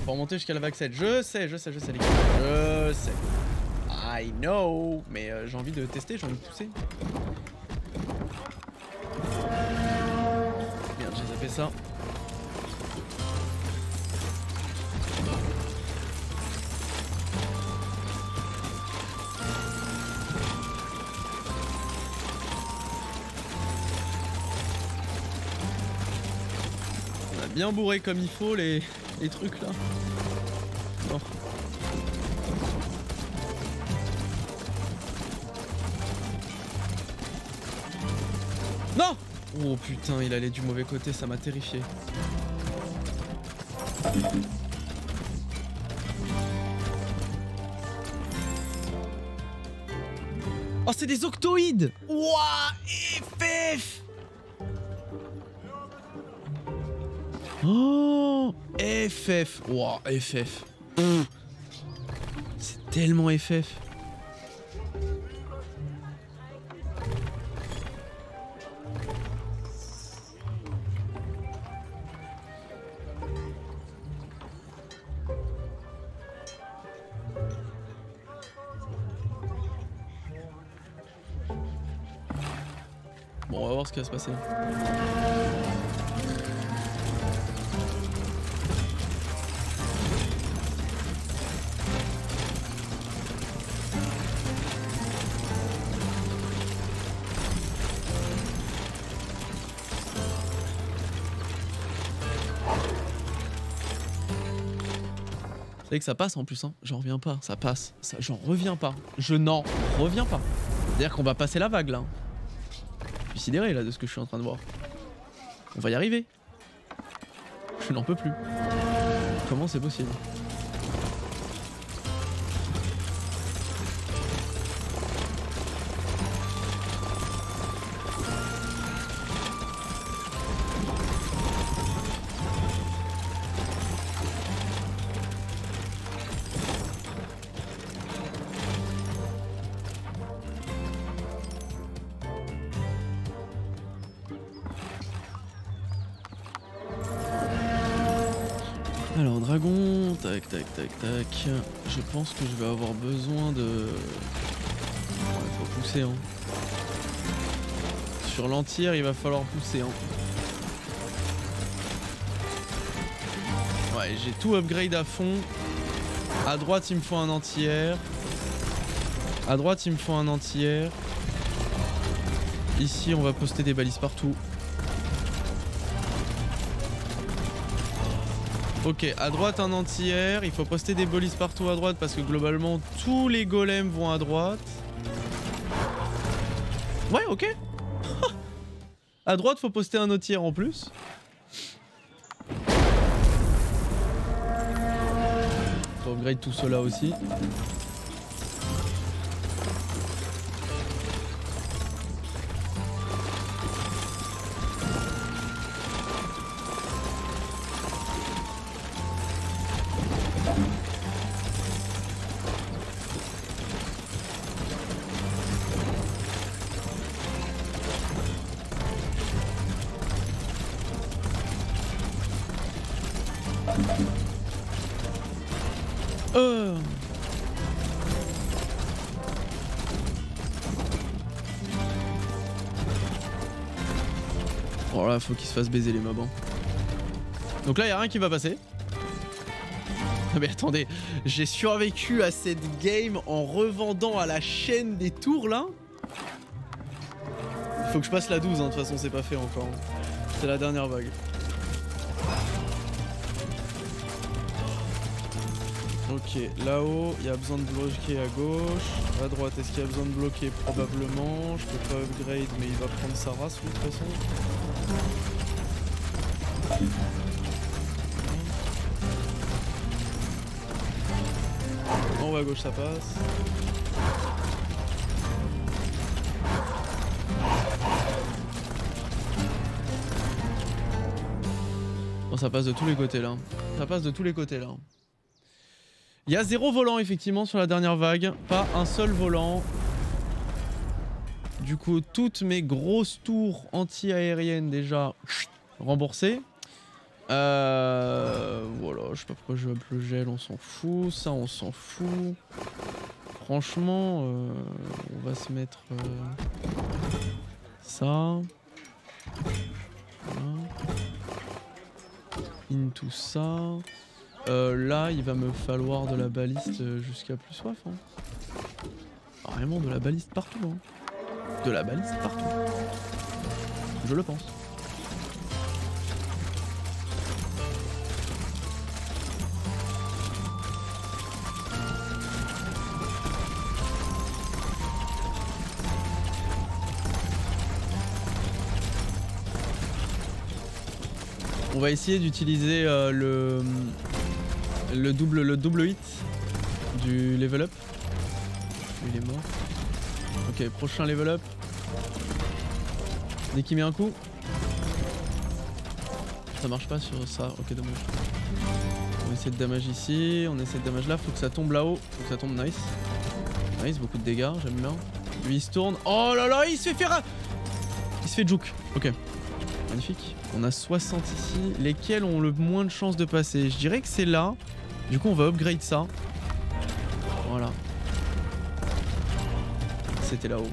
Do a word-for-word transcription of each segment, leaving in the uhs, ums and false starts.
pour monter jusqu'à la vague sept. Je sais, je sais, je sais les gars. Je sais. I know. Mais euh, j'ai envie de tester, j'ai envie de pousser. Merde, j'ai zappé ça. On a bien bourré comme il faut les, les trucs là. Bon. Non! Oh putain, il allait du mauvais côté, ça m'a terrifié. Oh, c'est des octoïdes! Ouah, F F! Oh, F F! Ouah, F F! C'est tellement F F! Bon, on va voir ce qui va se passer. Vous savez que ça passe en plus, hein. J'en reviens pas, ça passe. Ça, j'en reviens pas. Je n'en reviens pas. C'est-à-dire qu'on va passer la vague là. Je suis sidéré là de ce que je suis en train de voir. On va y arriver. Je n'en peux plus. Comment c'est possible? Alors dragon, tac tac tac tac. Je pense que je vais avoir besoin de... Ouais, faut pousser hein. Sur l'entière il va falloir pousser hein. Ouais, j'ai tout upgrade à fond. À droite il me faut un entière. À droite il me faut un entière. Ici on va poster des balises partout. Ok, à droite un entière, il faut poster des balises partout à droite parce que globalement tous les golems vont à droite. Ouais, ok. À droite faut poster un entière en plus. Faut upgrade tout cela aussi. Euh... Oh là, faut qu'il se fasse baiser les mobs. Hein. Donc là, il n'y a rien qui va passer. Mais attendez, j'ai survécu à cette game en revendant à la chaîne des tours là. Il faut que je passe la douze, hein. De toute façon, c'est pas fait encore. C'est la dernière vague. Ok, là-haut, il y a besoin de bloquer à gauche. À droite, est-ce qu'il y a besoin de bloquer? Probablement. Je peux pas upgrade, mais il va prendre sa race, lui, de toute façon. En haut à gauche, ça passe. Bon, ça passe de tous les côtés, là. Ça passe de tous les côtés, là. Il y a zéro volant effectivement sur la dernière vague, pas un seul volant. Du coup, toutes mes grosses tours anti-aériennes déjà remboursées. Euh, voilà, je sais pas pourquoi je up le gel, on s'en fout. Ça, on s'en fout. Franchement, euh, on va se mettre euh, ça. Voilà. Into ça. Euh, là, il va me falloir de la baliste jusqu'à plus soif. Hein. Vraiment de la baliste partout. Hein. De la baliste partout. Je le pense. On va essayer d'utiliser euh, le, le, double, le double hit du level up. Il est mort. Ok, prochain level up. Dès qu'il met un coup. Ça marche pas sur ça. Ok, dommage. On essaie de damage ici. On essaie de damage là. Faut que ça tombe là-haut. Faut que ça tombe. Nice. Nice, beaucoup de dégâts. J'aime bien. Lui il se tourne. Oh là là, il se fait faire. Il se fait juke. Ok. Magnifique. On a soixante ici. Lesquels ont le moins de chances de passer? Je dirais que c'est là. Du coup, on va upgrade ça. Voilà. C'était là-haut.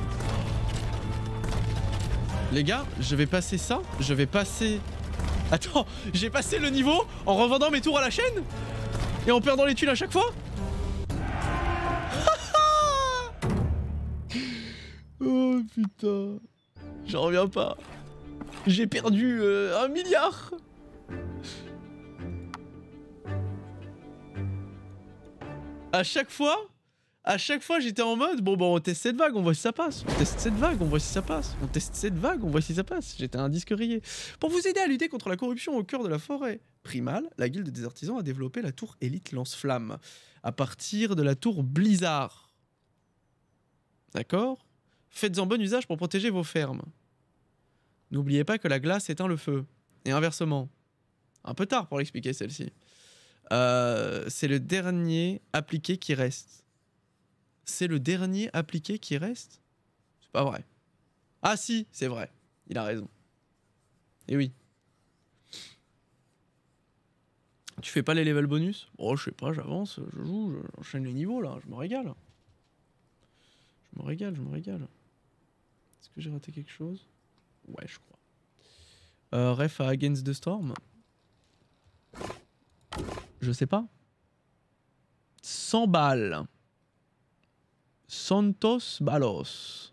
Les gars, je vais passer ça. Je vais passer... Attends, j'ai passé le niveau en revendant mes tours à la chaîne et en perdant les thunes à chaque fois. Oh putain. J'en reviens pas. J'ai perdu euh, un milliard. À chaque fois, à chaque fois j'étais en mode bon bon on teste cette vague, on voit si ça passe. On teste cette vague, on voit si ça passe. On teste cette vague, on voit si ça passe. J'étais un disque rayé. Pour vous aider à lutter contre la corruption au cœur de la forêt primale, la guilde des artisans a développé la tour élite lance-flamme à partir de la tour Blizzard. D'accord? Faites-en bon usage pour protéger vos fermes. N'oubliez pas que la glace éteint le feu. Et inversement. Un peu tard pour l'expliquer celle-ci. Euh, c'est le dernier appliqué qui reste. C'est le dernier appliqué qui reste? C'est pas vrai. Ah si, c'est vrai. Il a raison. Et oui. Tu fais pas les levels bonus? Oh, je sais pas, j'avance, je joue, j'enchaîne les niveaux là, je me régale. Je me régale, je me régale. Est-ce que j'ai raté quelque chose? Ouais, je crois. Euh, ref à Against the Storm. Je sais pas. cent balles. Santos Balos.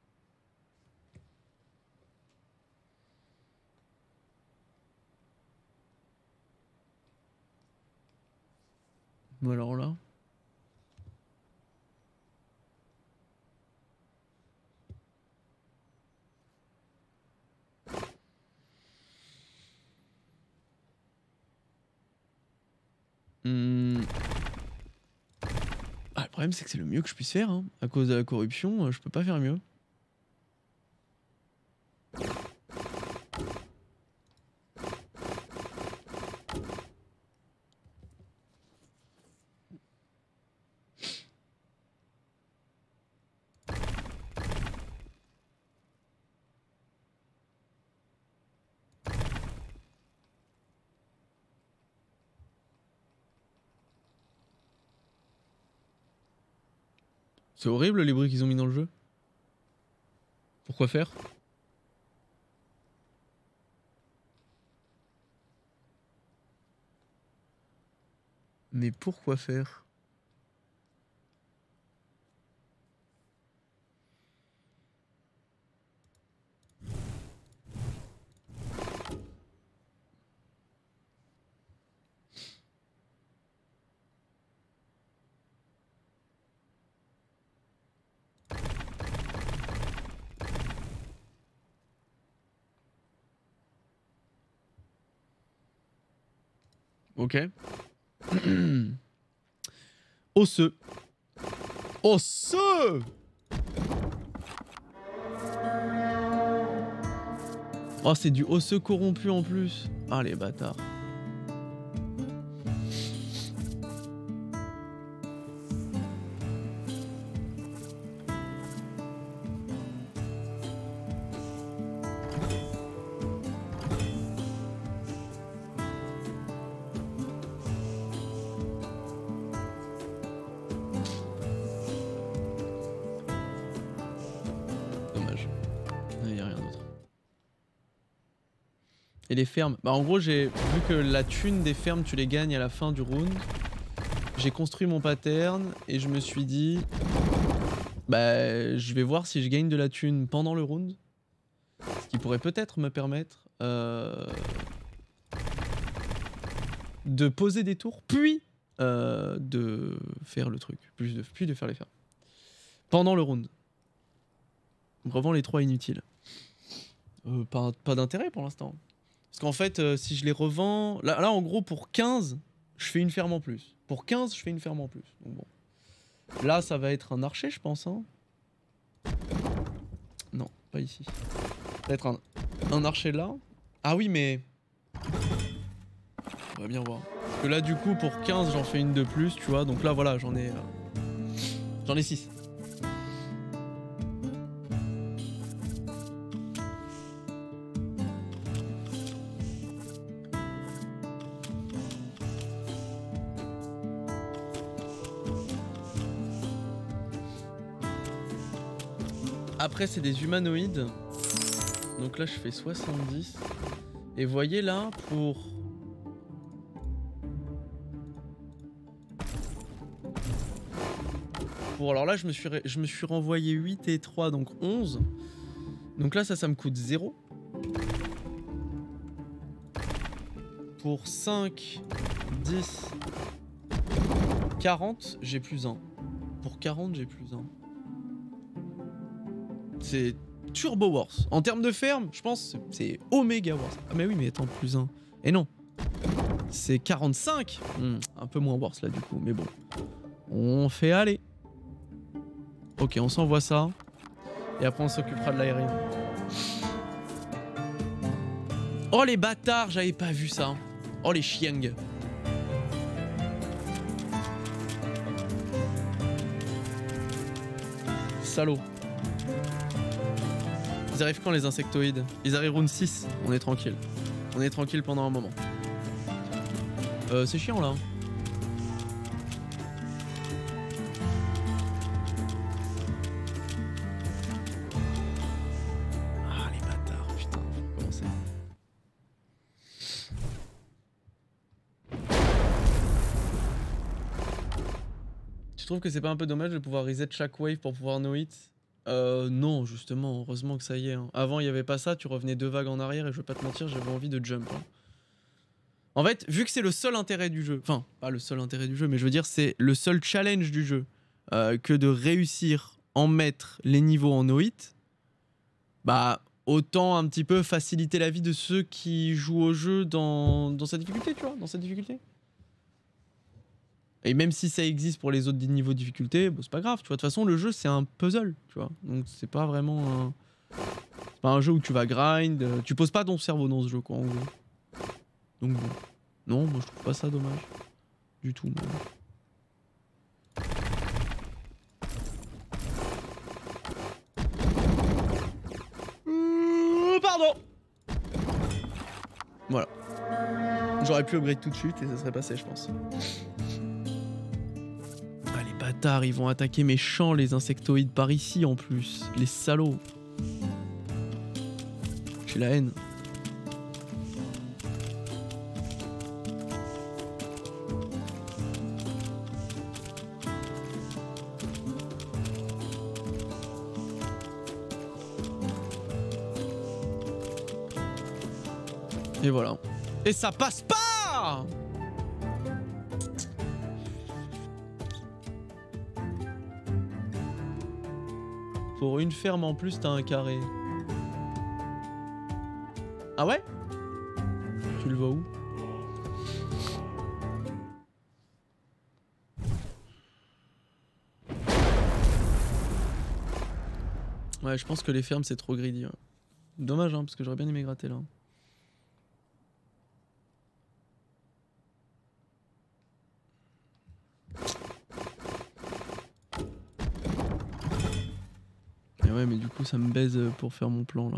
Ou alors là. Hmm. Ah, le problème c'est que c'est le mieux que je puisse faire. Hein. À cause de la corruption, je peux pas faire mieux. C'est horrible les bruits qu'ils ont mis dans le jeu. Pourquoi faire? Mais pourquoi faire? Ok. Osseux. Osseux. Oh, c'est du osseux corrompu en plus. Ah, les bâtards. Et les fermes. Bah en gros, j'ai vu que la thune des fermes, tu les gagnes à la fin du round. J'ai construit mon pattern et je me suis dit... Bah je vais voir si je gagne de la thune pendant le round. Ce qui pourrait peut-être me permettre... Euh, de poser des tours, puis euh, de faire le truc. Puis de, puis de faire les fermes. Pendant le round. On revend les trois inutiles. Euh, pas pas d'intérêt pour l'instant. Parce qu'en fait, euh, si je les revends... Là, là, en gros, pour quinze, je fais une ferme en plus. Pour quinze, je fais une ferme en plus. Donc bon. Là, ça va être un archer, je pense. Hein. Non, pas ici. Ça va être un, un archer là. Ah oui, mais... On va bien voir. Parce que là, du coup, pour quinze, j'en fais une de plus, tu vois. Donc là, voilà, j'en ai... Euh... J'en ai six. Après, c'est des humanoïdes. Donc là, je fais soixante-dix. Et voyez là, pour... Pour... Alors là, je me suis, je me suis renvoyé huit et trois, donc onze. Donc là, ça, ça me coûte zéro. Pour cinq, dix, quarante, j'ai plus un. Pour quarante, j'ai plus un. C'est turbo worse. En termes de ferme, je pense c'est oméga worse. Ah mais oui, mais attends, plus un. Et non. C'est quarante-cinq. Mmh, un peu moins worse là du coup, mais bon. On fait aller. Ok, on s'envoie ça. Et après on s'occupera de l'aérien. Oh les bâtards, j'avais pas vu ça. Oh les chiengs. Salaud. Ils arrivent quand les insectoïdes? Ils arrivent round six, on est tranquille. On est tranquille pendant un moment. Euh, c'est chiant là. Ah les bâtards, putain, faut commencer. Tu trouves que c'est pas un peu dommage de pouvoir reset chaque wave pour pouvoir no hit? Euh, non, justement, heureusement que ça y est. Hein. Avant, il n'y avait pas ça, tu revenais deux vagues en arrière et je vais pas te mentir, j'avais envie de jump. Hein. En fait, vu que c'est le seul intérêt du jeu, enfin, pas le seul intérêt du jeu, mais je veux dire, c'est le seul challenge du jeu, euh, que de réussir en mettre les niveaux en no hit, bah, autant un petit peu faciliter la vie de ceux qui jouent au jeu dans, dans sa difficulté, tu vois, dans sa difficulté. Et même si ça existe pour les autres niveaux de difficulté, bah, c'est pas grave, tu vois. De toute façon, le jeu, c'est un puzzle, tu vois. Donc, c'est pas vraiment un... C'est pas un jeu où tu vas grind. Euh, tu poses pas ton cerveau dans ce jeu, quoi, en gros. Donc, bon. Non, moi, je trouve pas ça dommage. Du tout, même. Euh, pardon. Voilà. J'aurais pu upgrade tout de suite et ça serait passé, je pense. Bâtards, ils vont attaquer mes champs, les insectoïdes, par ici en plus. Les salauds. J'ai la haine. Et voilà. Et ça passe pas! Pour une ferme en plus, t'as un carré. Ah ouais? Tu le vois où? Ouais, je pense que les fermes, c'est trop greedy. Ouais. Dommage, hein, parce que j'aurais bien aimé gratter là. Ouais, mais du coup, ça me baise pour faire mon plan, là.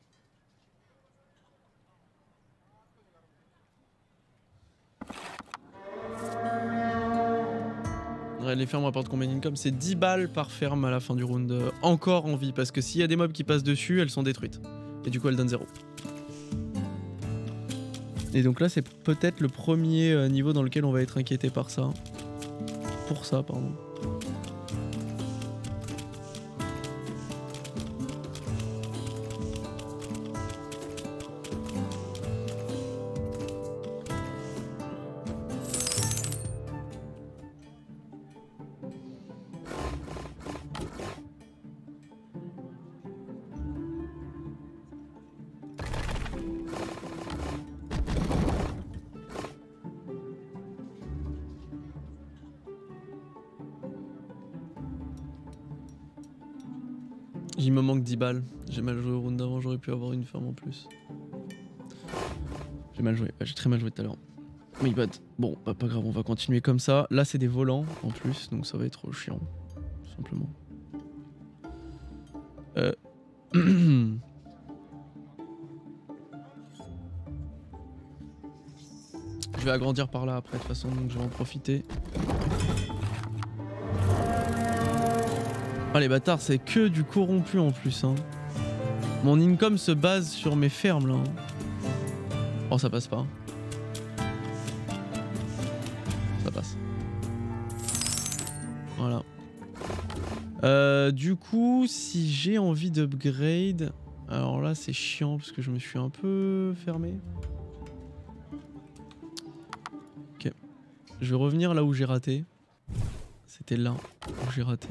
Ouais, les fermes rapportent combien d'income? C'est dix balles par ferme à la fin du round. Euh, encore en vie, parce que s'il y a des mobs qui passent dessus, elles sont détruites. Et du coup, elles donnent zéro. Et donc là, c'est peut-être le premier euh, niveau dans lequel on va être inquiété par ça. Pour ça, pardon. Il me manque dix balles. J'ai mal joué au round d'avant, j'aurais pu avoir une ferme en plus. J'ai mal joué, j'ai très mal joué tout à l'heure. My bad. Bon, bah, pas grave, on va continuer comme ça. Là, c'est des volants en plus, donc ça va être chiant. Tout simplement. Euh... Je vais agrandir par là après, de toute façon, donc je vais en profiter. Ah les bâtards, c'est que du corrompu en plus hein. Mon income se base sur mes fermes là. Oh ça passe pas. Ça passe. Voilà. Euh, du coup, si j'ai envie d'upgrade... Alors là c'est chiant parce que je me suis un peu fermé. Ok. Je vais revenir là où j'ai raté. C'était là où j'ai raté.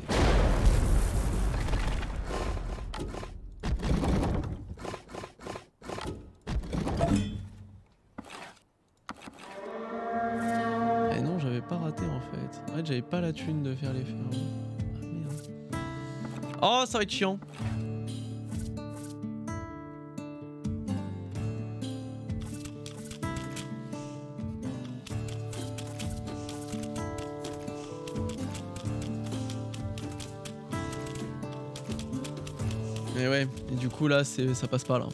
En fait, j'avais pas la thune de faire les fermes. Ah merde. Oh, ça va être chiant. Mais ouais, et du coup là, ça passe pas là.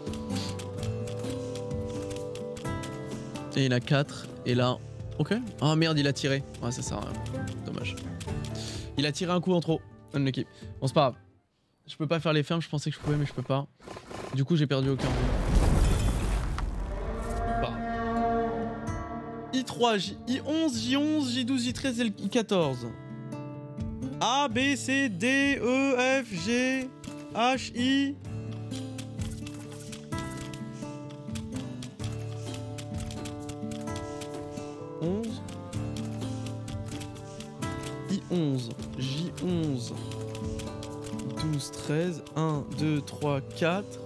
Et il a quatre, et là... Ok. Ah merde, il a tiré. Ah ça sert à rien. Dommage. Il a tiré un coup en trop. Unlucky. Bon c'est pas grave. Je peux pas faire les fermes, je pensais que je pouvais mais je peux pas. Du coup j'ai perdu aucun round. Bah. I trois, J... I onze, J onze, J douze, J treize et I quatorze. A, B, C, D, E, F, G, H, I... onze. I onze, J onze, douze, treize, un, deux, trois, quatre.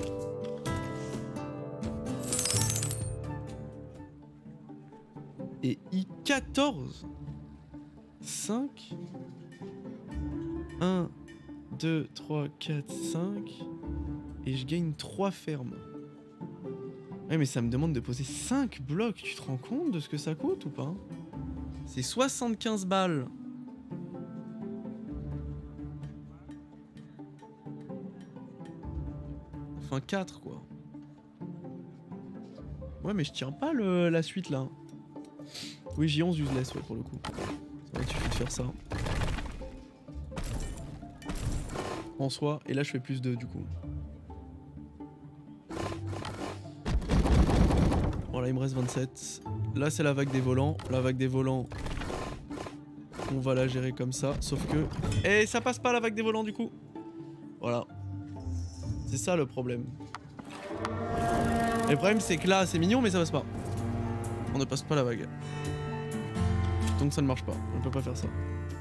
Et I quatorze. cinq. un, deux, trois, quatre, cinq. Et je gagne trois fermes. Ouais mais ça me demande de poser cinq blocs, tu te rends compte de ce que ça coûte ou pas? C'est soixante-quinze balles. Enfin quatre quoi. Ouais mais je tiens pas le, la suite là. Oui J onze useless ouais pour le coup. Ça va, il suffit de faire ça. En soi, et là je fais plus deux du coup. Voilà, il me reste vingt-sept. Là, c'est la vague des volants. La vague des volants, on va la gérer comme ça. Sauf que... Et ça passe pas la vague des volants, du coup. Voilà. C'est ça, le problème. Et le problème, c'est que là, c'est mignon, mais ça passe pas. On ne passe pas la vague. Donc ça ne marche pas. On ne peut pas faire ça.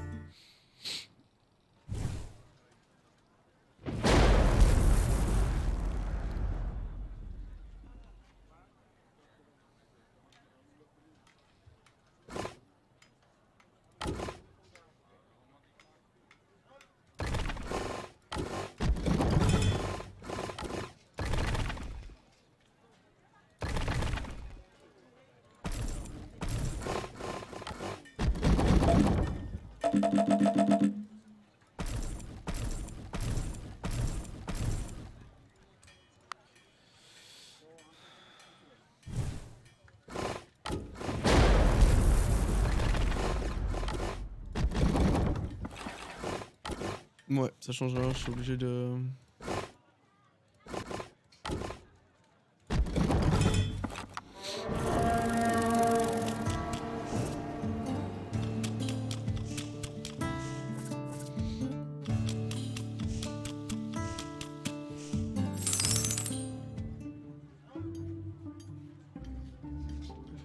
Ouais, ça change rien, je suis obligé de...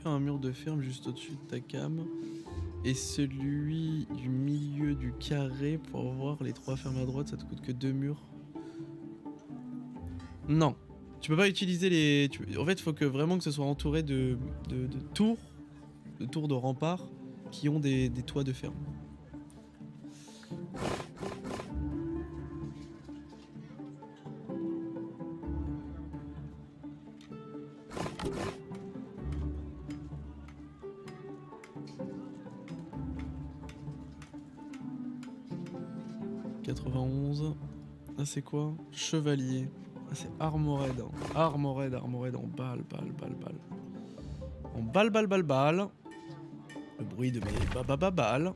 faire un mur de ferme juste au-dessus de ta cam. Et celui du milieu du carré pour voir les trois fermes à droite, ça te coûte que deux murs. Non. Tu peux pas utiliser les... Tu... En fait, il faut que vraiment que ce soit entouré de, de, de tours, de tours de remparts qui ont des, des toits de ferme. quatre-vingt-onze. Ah, c'est quoi? Chevalier. Ah, c'est Armored. Hein. Armored, Armored en balle, balle, balle, balle. En balle, balle, balle, balle. Le bruit de mes bababa balles.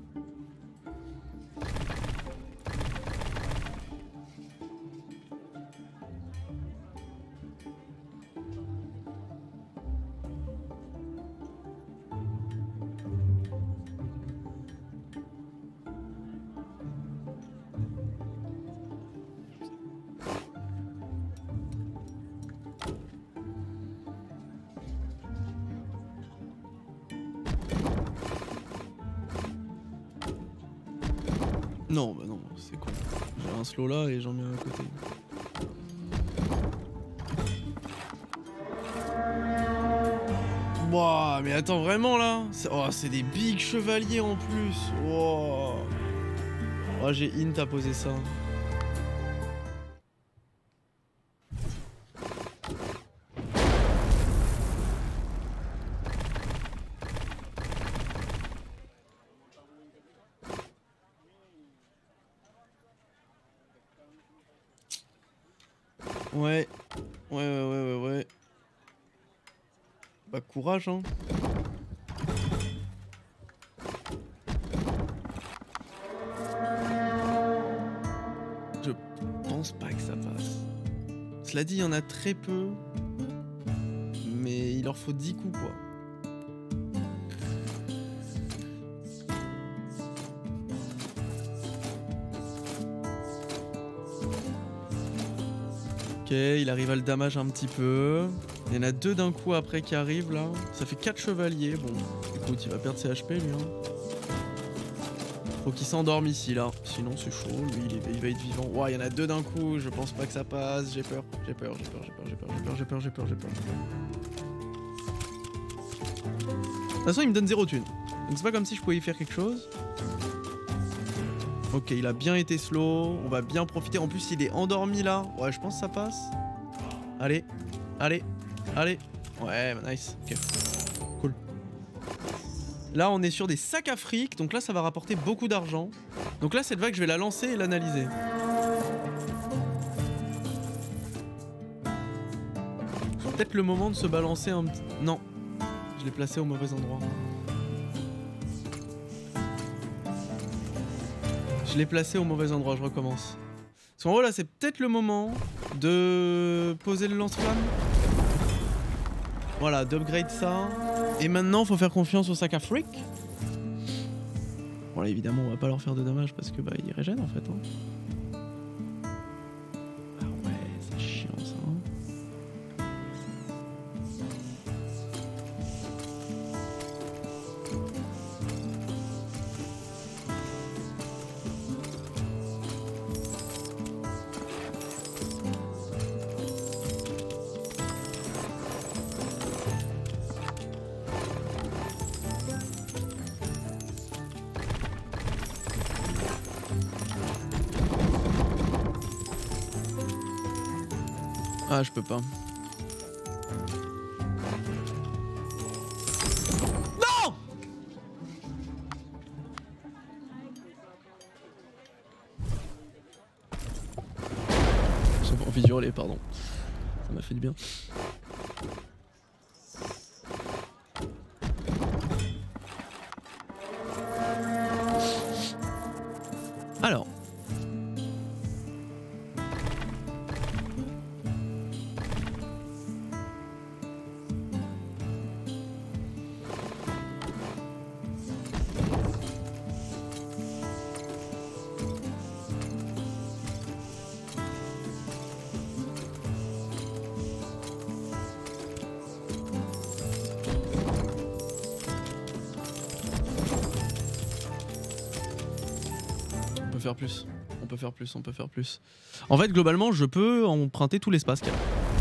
Non, bah non, c'est con. J'ai un slow là et j'en mets un à côté. Wouah, mais attends, vraiment là? Oh, c'est des big chevaliers en plus. Wow. Oh, j'ai int à poser ça. Ouais, ouais, ouais, ouais, ouais, ouais. Bah, courage, hein. Je pense pas que ça passe. Cela dit, il y en a très peu. Mais il leur faut dix coups, quoi. Ok, il arrive à le damage un petit peu. Il y en a deux d'un coup après qui arrivent là. Ça fait quatre chevaliers. Bon, écoute, il va perdre ses H P lui. Hein. Faut qu'il s'endorme ici là. Sinon c'est chaud, lui il, est, il va être vivant. Ouah, il y en a deux d'un coup, je pense pas que ça passe. J'ai peur, j'ai peur, j'ai peur, j'ai peur, j'ai peur, j'ai peur, j'ai peur, j'ai peur, j'ai peur. De toute façon, il me donne zéro thune. Donc c'est pas comme si je pouvais y faire quelque chose. Ok, il a bien été slow, on va bien profiter. En plus, il est endormi là. Ouais, je pense que ça passe. Allez, allez, allez. Ouais, nice. Ok, cool. Là, on est sur des sacs à fric. Donc là, ça va rapporter beaucoup d'argent. Donc là, cette vague, je vais la lancer et l'analyser. C'est peut-être le moment de se balancer un petit... Non, je l'ai placé au mauvais endroit. Je l'ai placé au mauvais endroit, je recommence. Parce qu'en gros là c'est peut-être le moment de poser le lance-flamme. Voilà, d'upgrade ça. Et maintenant faut faire confiance au sac à fric. Voilà, évidemment on va pas leur faire de dommages parce que bah ils régènent en fait. Hein. Ah ouais, c'est chiant ça. Hein. Ah, je peux pas. Non! J'ai pas envie de hurler, pardon. Ça m'a fait du bien. Alors. faire plus. On peut faire plus, on peut faire plus. En fait, globalement, je peux emprunter tout l'espace qu'il y a.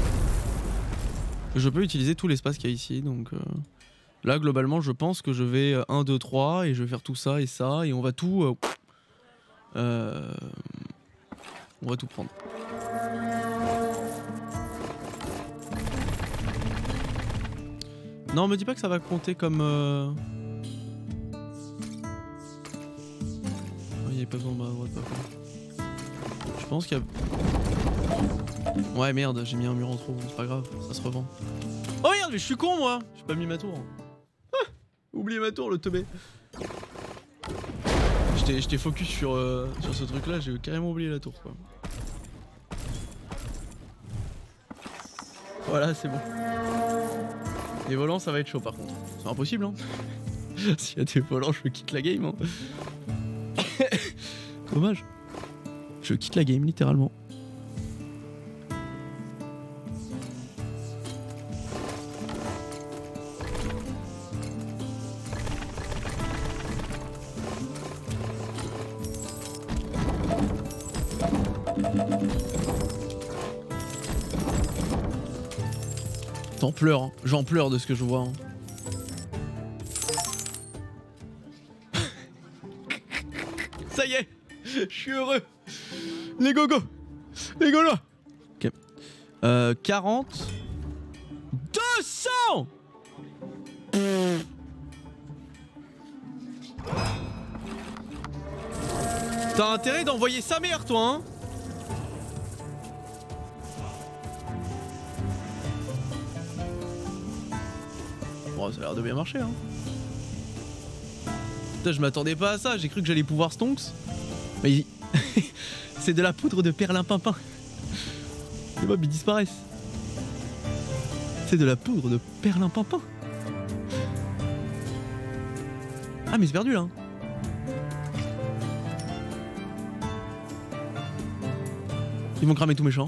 Je peux utiliser tout l'espace qu'il y a ici, donc... Euh... Là, globalement, je pense que je vais un, deux, trois, et je vais faire tout ça et ça, et on va tout... Euh... Euh... On va tout prendre. Non, me dis pas que ça va compter comme... Euh... Il n'y a pas besoin de ma droite, pas quoi. Je pense qu'il y a... Ouais, merde, j'ai mis un mur en trop, c'est pas grave, ça se revend. Oh merde, mais je suis con, moi. J'ai pas mis ma tour. Ah, oublié ma tour, le teubé. J'étais focus sur, euh, sur ce truc-là, j'ai carrément oublié la tour, quoi. Voilà, c'est bon. Les volants, ça va être chaud, par contre. C'est impossible, hein. S'il y a des volants, je quitte la game, hein. Dommage. Je quitte la game, littéralement. J'en pleure, hein. J'en pleure de ce que je vois. Hein. Ça y est, je suis heureux. Les gogo, les golos. Ok. Euh, quarante. deux cents. T'as intérêt d'envoyer sa mère, toi, hein. Bon, ça a l'air de bien marcher, hein. Putain, je m'attendais pas à ça, j'ai cru que j'allais pouvoir stonks. Mais c'est de la poudre de perlimpinpin. Les mobs ils disparaissent. C'est de la poudre de perlimpinpin. Ah mais c'est perdu là. Ils vont cramer tous mes champs.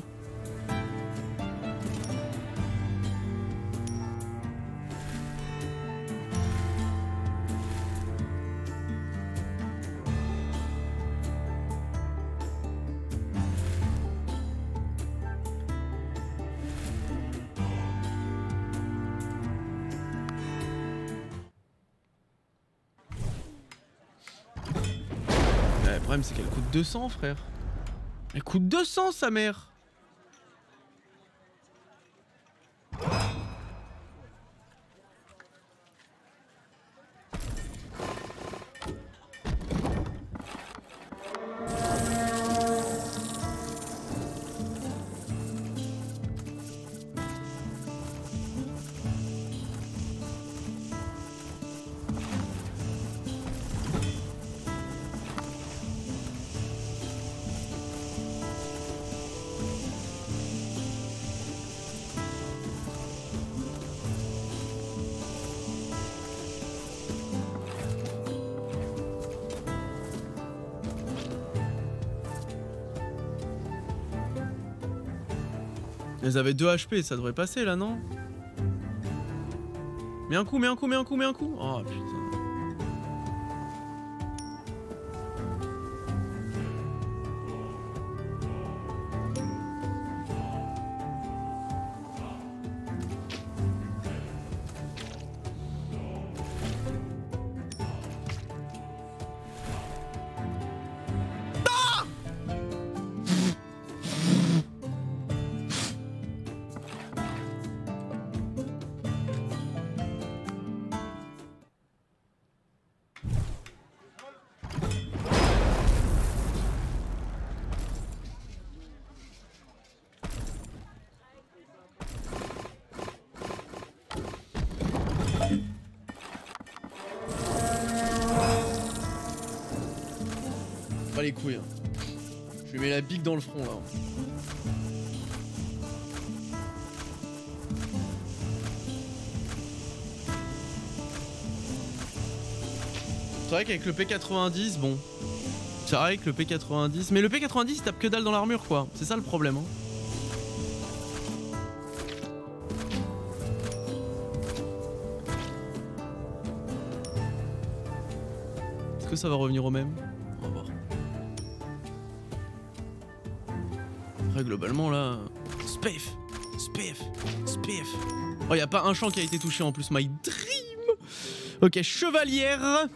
Le problème c'est qu'elle coûte deux cents, frère. Elle coûte deux cents, sa mère. Elles avaient deux H P, ça devrait passer là, non? Mets un coup, mets un coup, mets un coup, mets un coup. Oh putain. Pas les couilles. Hein. Je lui mets la big dans le front là. C'est vrai qu'avec le P quatre-vingt-dix, bon. C'est vrai que le P quatre-vingt-dix. Mais le P quatre-vingt-dix il tape que dalle dans l'armure quoi. C'est ça le problème. Hein. Est-ce que ça va revenir au même? On va voir. Après, globalement, là... Spiff, spiff, spiff. Oh, y a pas un champ qui a été touché en plus, my dream. Ok, chevalière.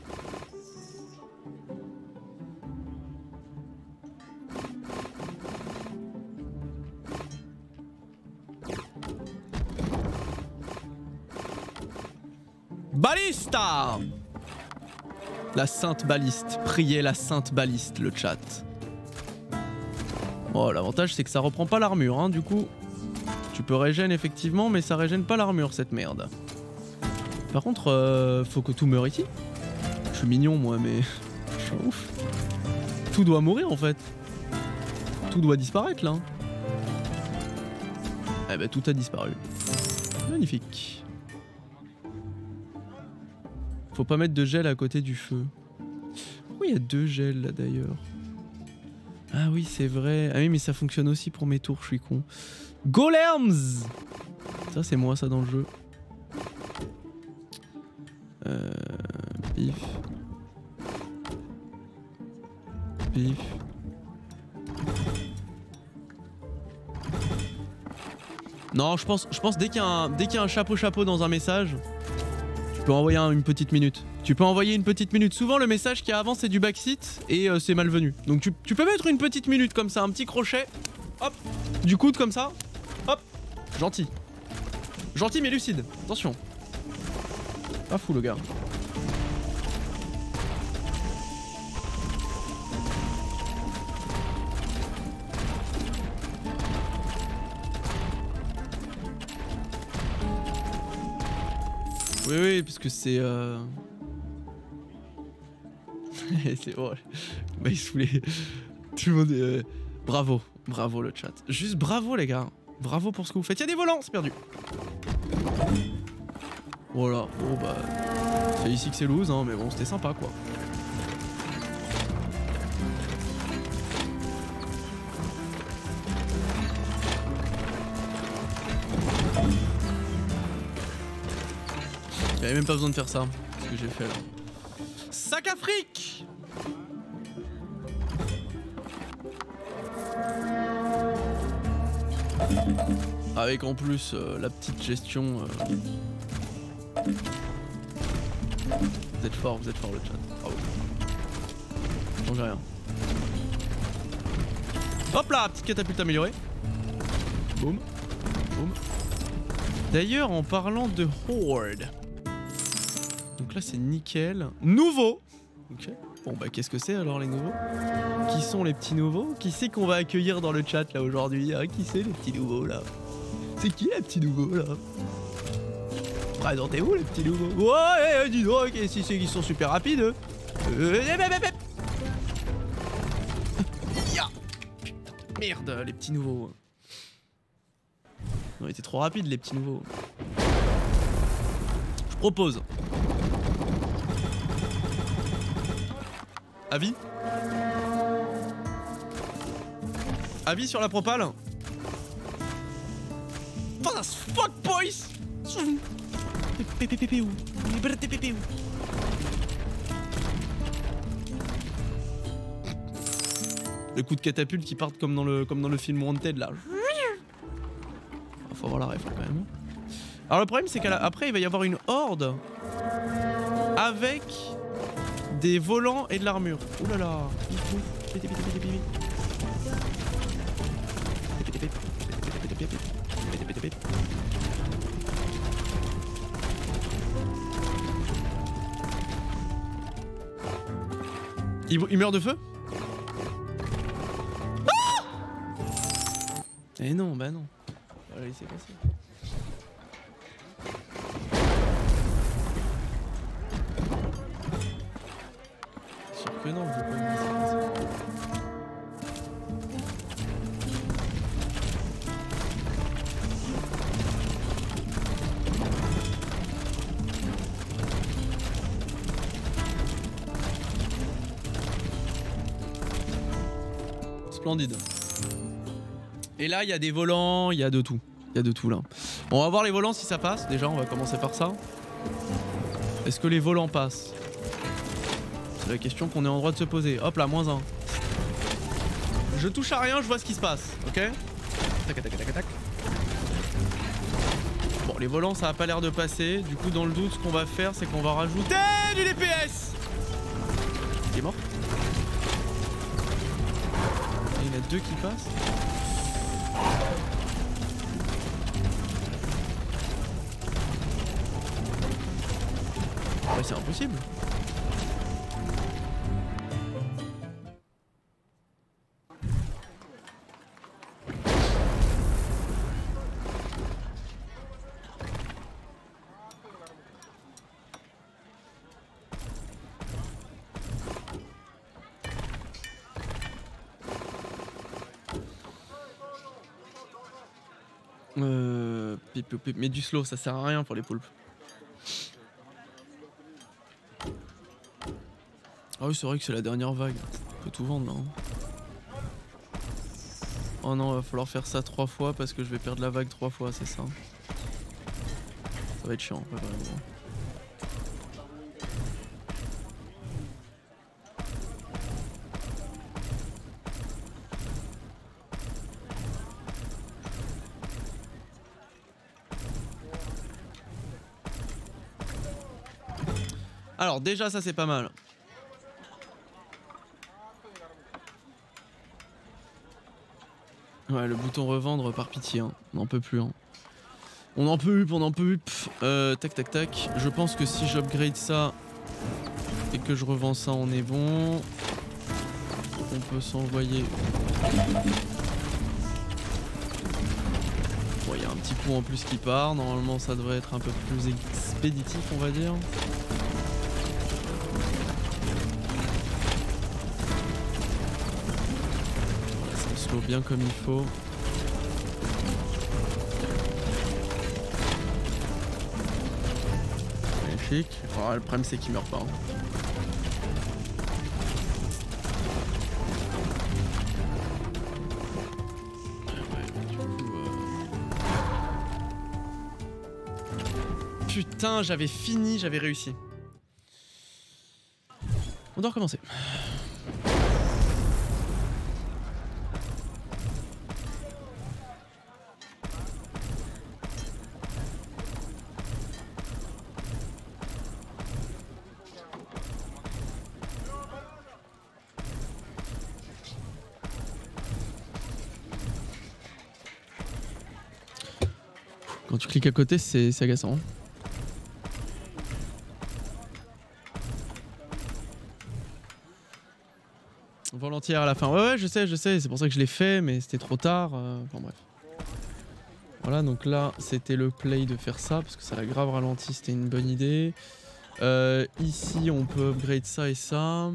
Balista. La sainte baliste. Priez la sainte baliste, le chat. Oh, l'avantage c'est que ça reprend pas l'armure, hein, du coup. Tu peux régène effectivement, mais ça régène pas l'armure, cette merde. Par contre, euh, faut que tout meure ici. Je suis mignon, moi, mais... Je suis un ouf. Tout doit mourir, en fait. Tout doit disparaître, là. Eh ben, tout a disparu. Magnifique. Faut pas mettre de gel à côté du feu. Pourquoi il y a deux gels, là, d'ailleurs? Ah oui, c'est vrai. Ah oui, mais ça fonctionne aussi pour mes tours, je suis con. Golems! Ça, c'est moi, ça, dans le jeu. Euh... Pif. Pif. Non, je pense, je pense dès qu'il y a un, dès qu'il y a un chapeau chapeau dans un message, tu peux envoyer un, une petite minute. Tu peux envoyer une petite minute. Souvent, le message qu'il y a avant, c'est du backseat et euh, c'est malvenu. Donc, tu, tu peux mettre une petite minute comme ça, un petit crochet. Hop, du coude comme ça. Hop, gentil. Gentil mais lucide. Attention. Pas fou, le gars. Oui, oui, parce que c'est... Euh... c'est... Oh, bah, il saoulait. Tout le monde est... Euh... Bravo, bravo le chat. Juste bravo les gars. Bravo pour ce que vous faites. Il y a des volants, c'est perdu. Voilà, bon bah... C'est ici que c'est loose, hein, mais bon, c'était sympa quoi. J'avais même pas besoin de faire ça, ce que j'ai fait là. Sac à fric! Avec en plus euh, la petite gestion. Euh... Vous êtes fort, vous êtes fort le chat. Bravo. Non, j'ai rien. Hop là, petite catapulte améliorée. Boum. Boum. D'ailleurs, en parlant de Horde. Donc là, c'est nickel. Nouveau. Ok. Bon, bah, qu'est-ce que c'est alors, les nouveaux? Qui sont les petits nouveaux? Qui c'est qu'on va accueillir dans le chat, là, aujourd'hui? Ah, qui c'est, les petits nouveaux, là? C'est qui, les petits nouveaux, là? Présentez-vous, les petits nouveaux. Ouais, dis donc, et si c'est qu'ils sont super rapides, eux. Euh, ya. Merde, les petits nouveaux. Ils ont été trop rapides, les petits nouveaux. Je propose. Avis? Avis sur la propale? What the fuck, boys? Le coup de catapulte qui partent comme dans le, comme dans le film Wanted là. Faut avoir la ref quand même. Alors le problème c'est qu'après il va y avoir une horde avec des volants et de l'armure. Ouh là là. Il, il meurt de feu? Ah! Eh non, bah non. On va laisser passer. Sûr que non, vous pouvez pas me laisser passer. Splendide. Et là, il y a des volants, il y a de tout. Il y a de tout là. On va voir les volants si ça passe. Déjà, on va commencer par ça. Est-ce que les volants passent? C'est la question qu'on est en droit de se poser. Hop là, moins un. Je touche à rien, je vois ce qui se passe, ok? Tac, tac, tac, tac. Bon, les volants, ça a pas l'air de passer. Du coup, dans le doute, ce qu'on va faire, c'est qu'on va rajouter du D P S. Il est mort. Il y en a deux qui passent. Ouais, c'est impossible. Euh... Pip, pip, mais du slow, ça sert à rien pour les poulpes. Ah oui, c'est vrai que c'est la dernière vague. On peut tout vendre, non? Oh non, il va falloir faire ça trois fois parce que je vais perdre la vague trois fois, c'est ça. Ça va être chiant, ouais, vraiment. Alors déjà ça c'est pas mal. Ouais, le bouton revendre, par pitié, hein. On n'en peut plus. Hein. On en peut, on en peut. Euh, tac tac tac. Je pense que si j'upgrade ça et que je revends ça, on est bon. On peut s'envoyer. Bon, il y a un petit coup en plus qui part. Normalement ça devrait être un peu plus expéditif, on va dire. Bien comme il faut. Magnifique. Oh, le problème c'est qu'il meurt pas. Hein. Ouais, du coup, euh... Putain, j'avais fini, j'avais réussi. On doit recommencer. Quand tu cliques à côté, c'est agaçant. Volontiers à la fin. Ouais, ouais, je sais, je sais. C'est pour ça que je l'ai fait, mais c'était trop tard. Euh... Enfin bref. Voilà, donc là, c'était le play de faire ça, parce que ça l'a grave ralenti. C'était une bonne idée. Euh, ici, on peut upgrade ça et ça.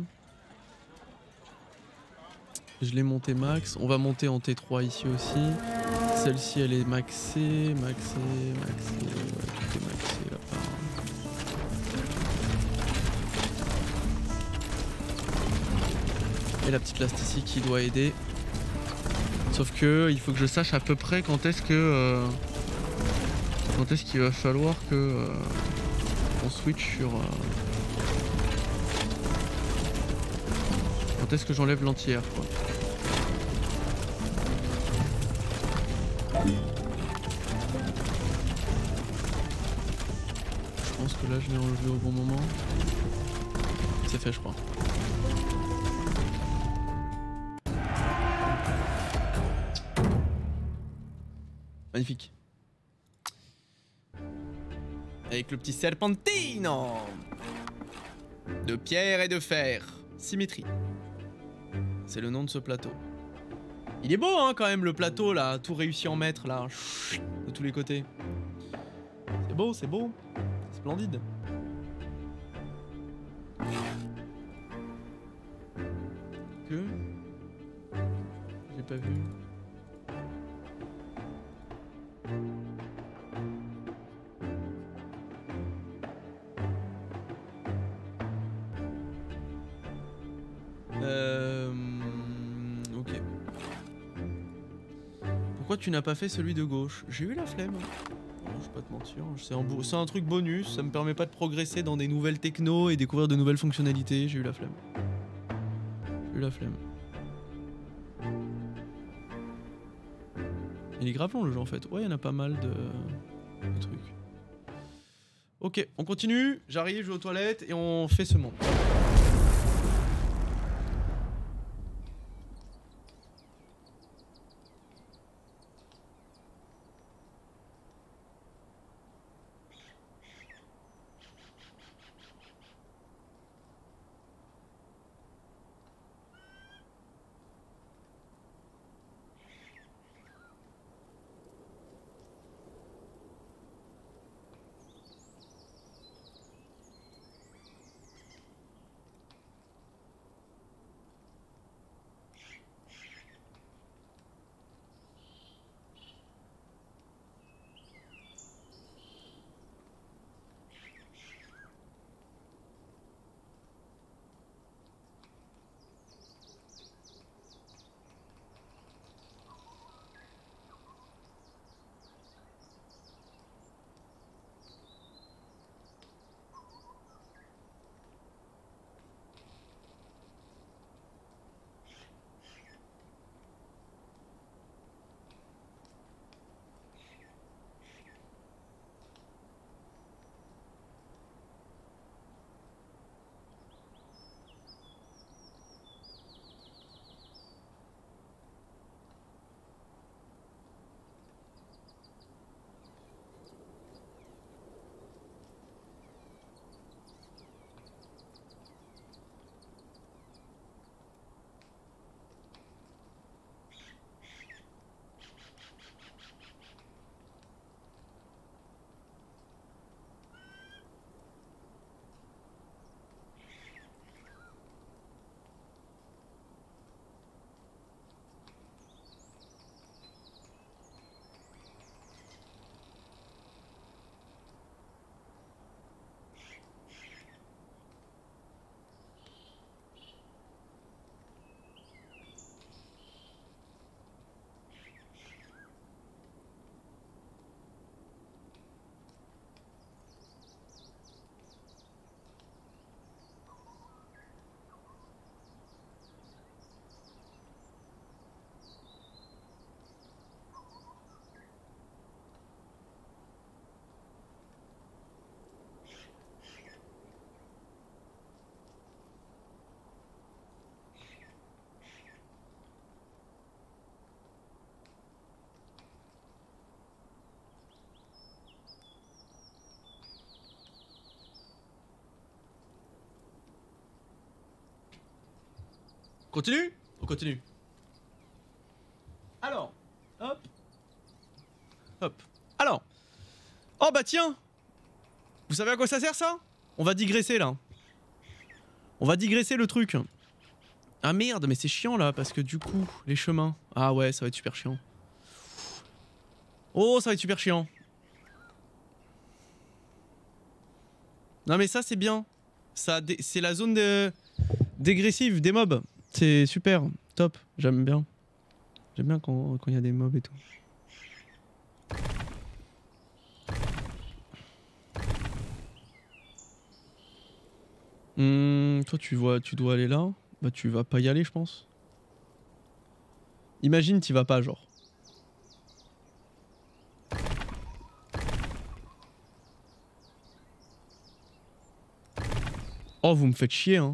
Je l'ai monté max. On va monter en T trois ici aussi. Celle-ci, elle est maxée, maxée, maxée. Ouais, tout est maxé là-bas. Et la petite last ici qui doit aider. Sauf que il faut que je sache à peu près quand est-ce que euh, quand est-ce qu'il va falloir que euh, on switch sur. Euh, quand est-ce que j'enlève l'entière quoi. Je pense que là je l'ai enlevé au bon moment. C'est fait je crois. Magnifique. Avec le petit serpentino de pierre et de fer. Symétrie. C'est le nom de ce plateau. Il est beau hein quand même le plateau là, tout réussi en mètres là, de tous les côtés. C'est beau, c'est beau. Splendide. Que j'ai pas vu. Euh... Ok. Pourquoi tu n'as pas fait celui de gauche? J'ai eu la flemme. Non, je vais pas te mentir. C'est un, c'est un truc bonus. Ça me permet pas de progresser dans des nouvelles technos et découvrir de nouvelles fonctionnalités. J'ai eu la flemme. J'ai eu la flemme. Il est grave long le jeu en fait. Ouais, il y en a pas mal de, de trucs. Ok, on continue. J'arrive, je vais aux toilettes et on fait ce monde. Continue? On continue. Alors, hop. Hop. Alors. Oh bah tiens. Vous savez à quoi ça sert ça? On va digresser là. On va digresser le truc. Ah merde, mais c'est chiant là, parce que du coup, les chemins... Ah ouais, ça va être super chiant. Oh, ça va être super chiant. Non mais ça c'est bien. Ça, c'est la zone de... dégressive des mobs. C'est super, top, j'aime bien. J'aime bien quand il y a des mobs et tout. Hum, toi tu vois, tu dois aller là. Bah tu vas pas y aller je pense. Imagine t'y vas pas genre. Oh vous me faites chier hein.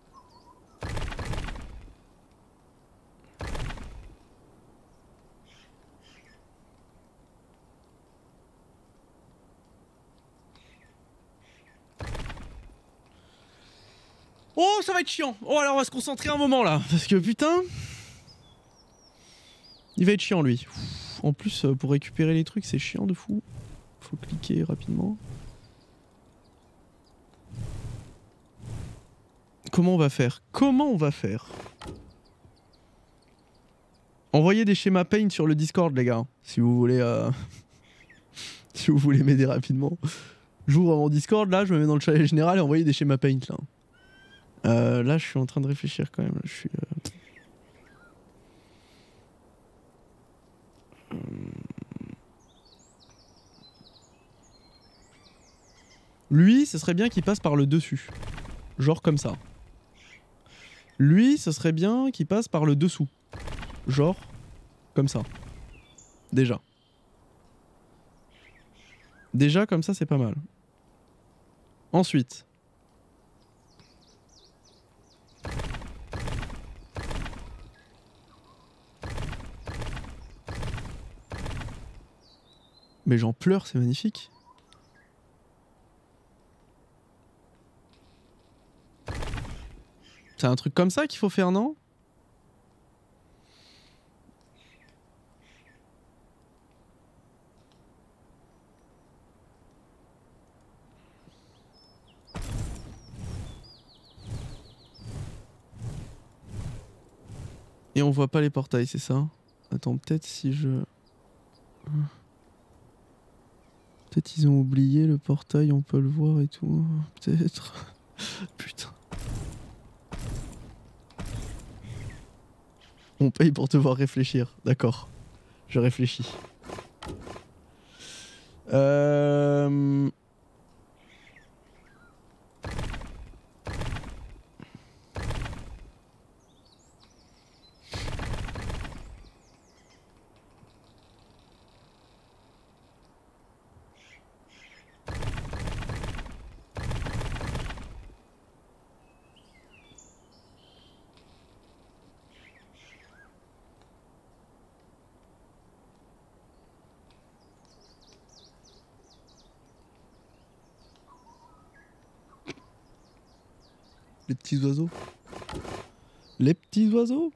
Oh ça va être chiant. Oh alors on va se concentrer un moment là. Parce que putain. Il va être chiant lui. En plus pour récupérer les trucs c'est chiant de fou. Faut cliquer rapidement. Comment on va faire? Comment on va faire? Envoyez des schémas Paint sur le Discord les gars. Si vous voulez euh... si vous voulez m'aider rapidement. J'ouvre mon Discord là, je me mets dans le challenge général et envoyez des schémas Paint là. Euh, là je suis en train de réfléchir quand même. Je suis... Euh... Lui, ce serait bien qu'il passe par le dessus. Genre comme ça. Lui, ce serait bien qu'il passe par le dessous. Genre comme ça. Déjà. Déjà, comme ça, c'est pas mal. Ensuite. Mais j'en pleure, c'est magnifique. C'est un truc comme ça qu'il faut faire, non? Et on voit pas les portails, c'est ça? Attends, peut-être si je... Peut-être ils ont oublié le portail, on peut le voir et tout. Peut-être. Putain. On paye pour te voir réfléchir. D'accord. Je réfléchis. Euh... Les petits oiseaux. Les petits oiseaux.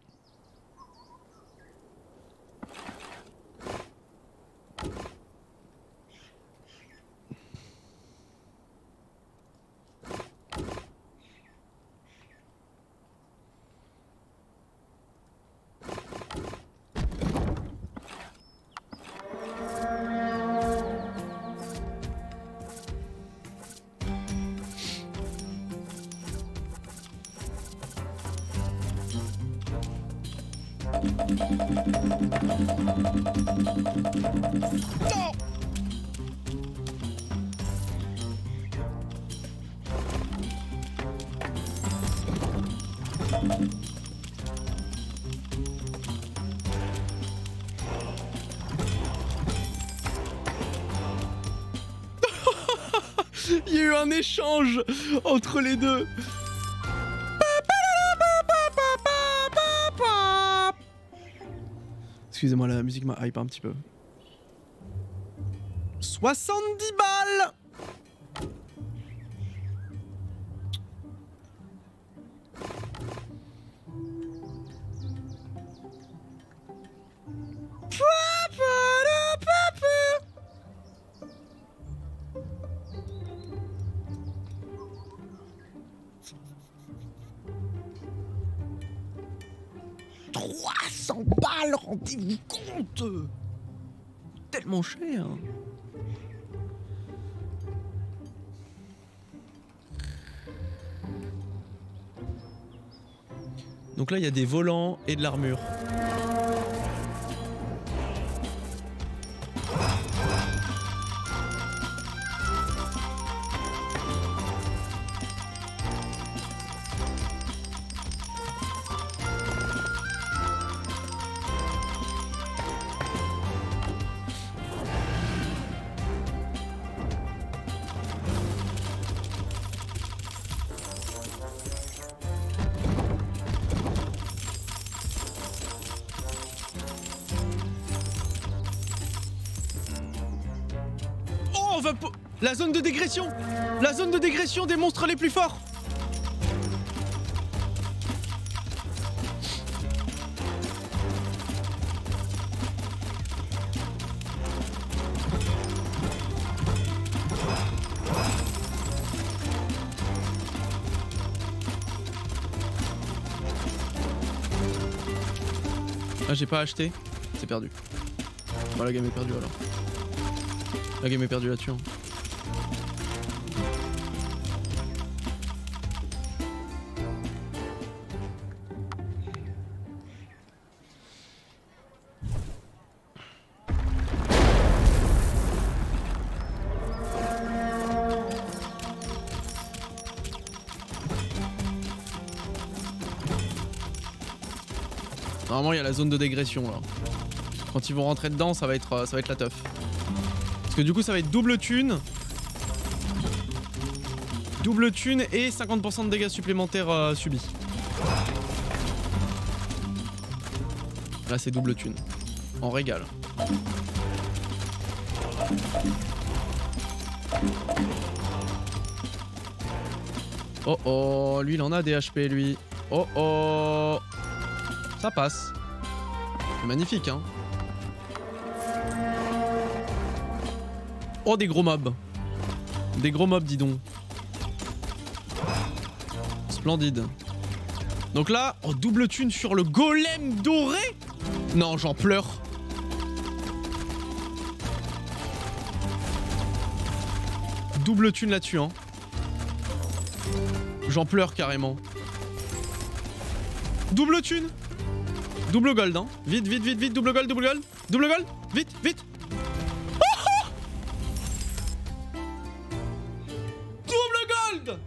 Il y a eu un échange entre les deux. Excusez-moi, la musique m'a hype un petit peu. soixante-dix balles. trois cents balles, rendez-vous compte. Tellement cher. Donc là, il y a des volants et de l'armure. La zone de dégression. La zone de dégression des monstres les plus forts. Ah, j'ai pas acheté. C'est perdu. Bah, la game est perdue alors. La game est perdue là-dessus. Hein. Normalement, il y a la zone de dégression là. Quand ils vont rentrer dedans, ça va être, ça va être la teuf. Parce que du coup, ça va être double thune. Double thune et cinquante pour cent de dégâts supplémentaires euh, subis. Là, c'est double thune. En régal. Oh oh, lui, il en a des H P, lui. Oh oh. Ça passe. C'est magnifique, hein. Oh, des gros mobs. Des gros mobs, dis donc. Splendide. Donc là, oh, double thune sur le golem doré. Non, j'en pleure. Double thune là-dessus, hein. J'en pleure carrément. Double thune. Double gold, hein. Vite, vite, vite, vite. Double gold, double gold. Double gold. Vite, vite. Oh, oh, double gold.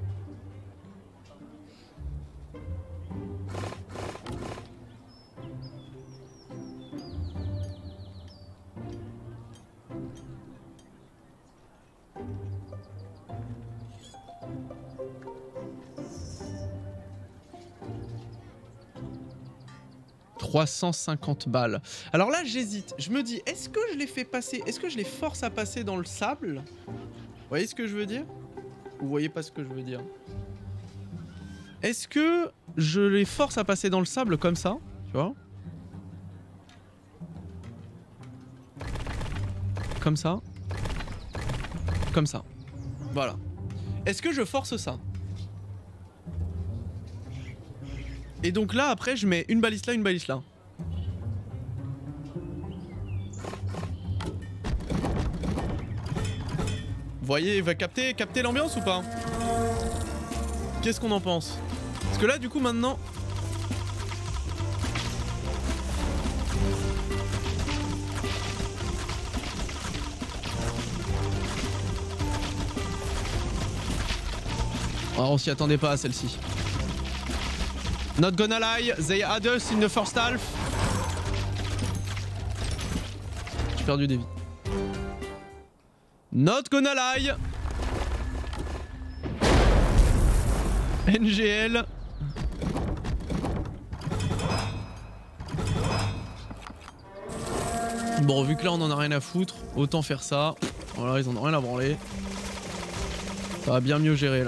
trois cent cinquante balles. Alors là, j'hésite. Je me dis, est-ce que je les fais passer? Est-ce que je les force à passer dans le sable? Vous voyez ce que je veux dire? Vous voyez pas ce que je veux dire? Est-ce que je les force à passer dans le sable comme ça? Tu vois? Comme ça. Comme ça. Voilà. Est-ce que je force ça? Et donc là, après, je mets une baliste là, une baliste là. Vous voyez, il va capter, capter l'ambiance ou pas? Qu'est-ce qu'on en pense? Parce que là, du coup, maintenant... Oh, on s'y attendait pas à celle-ci. Not gonna lie, they had us in the first half. J'ai perdu des vies. Not gonna lie. N G L. Bon, vu que là on en a rien à foutre, autant faire ça. Voilà, ils en ont rien à branler. Ça va bien mieux gérer là.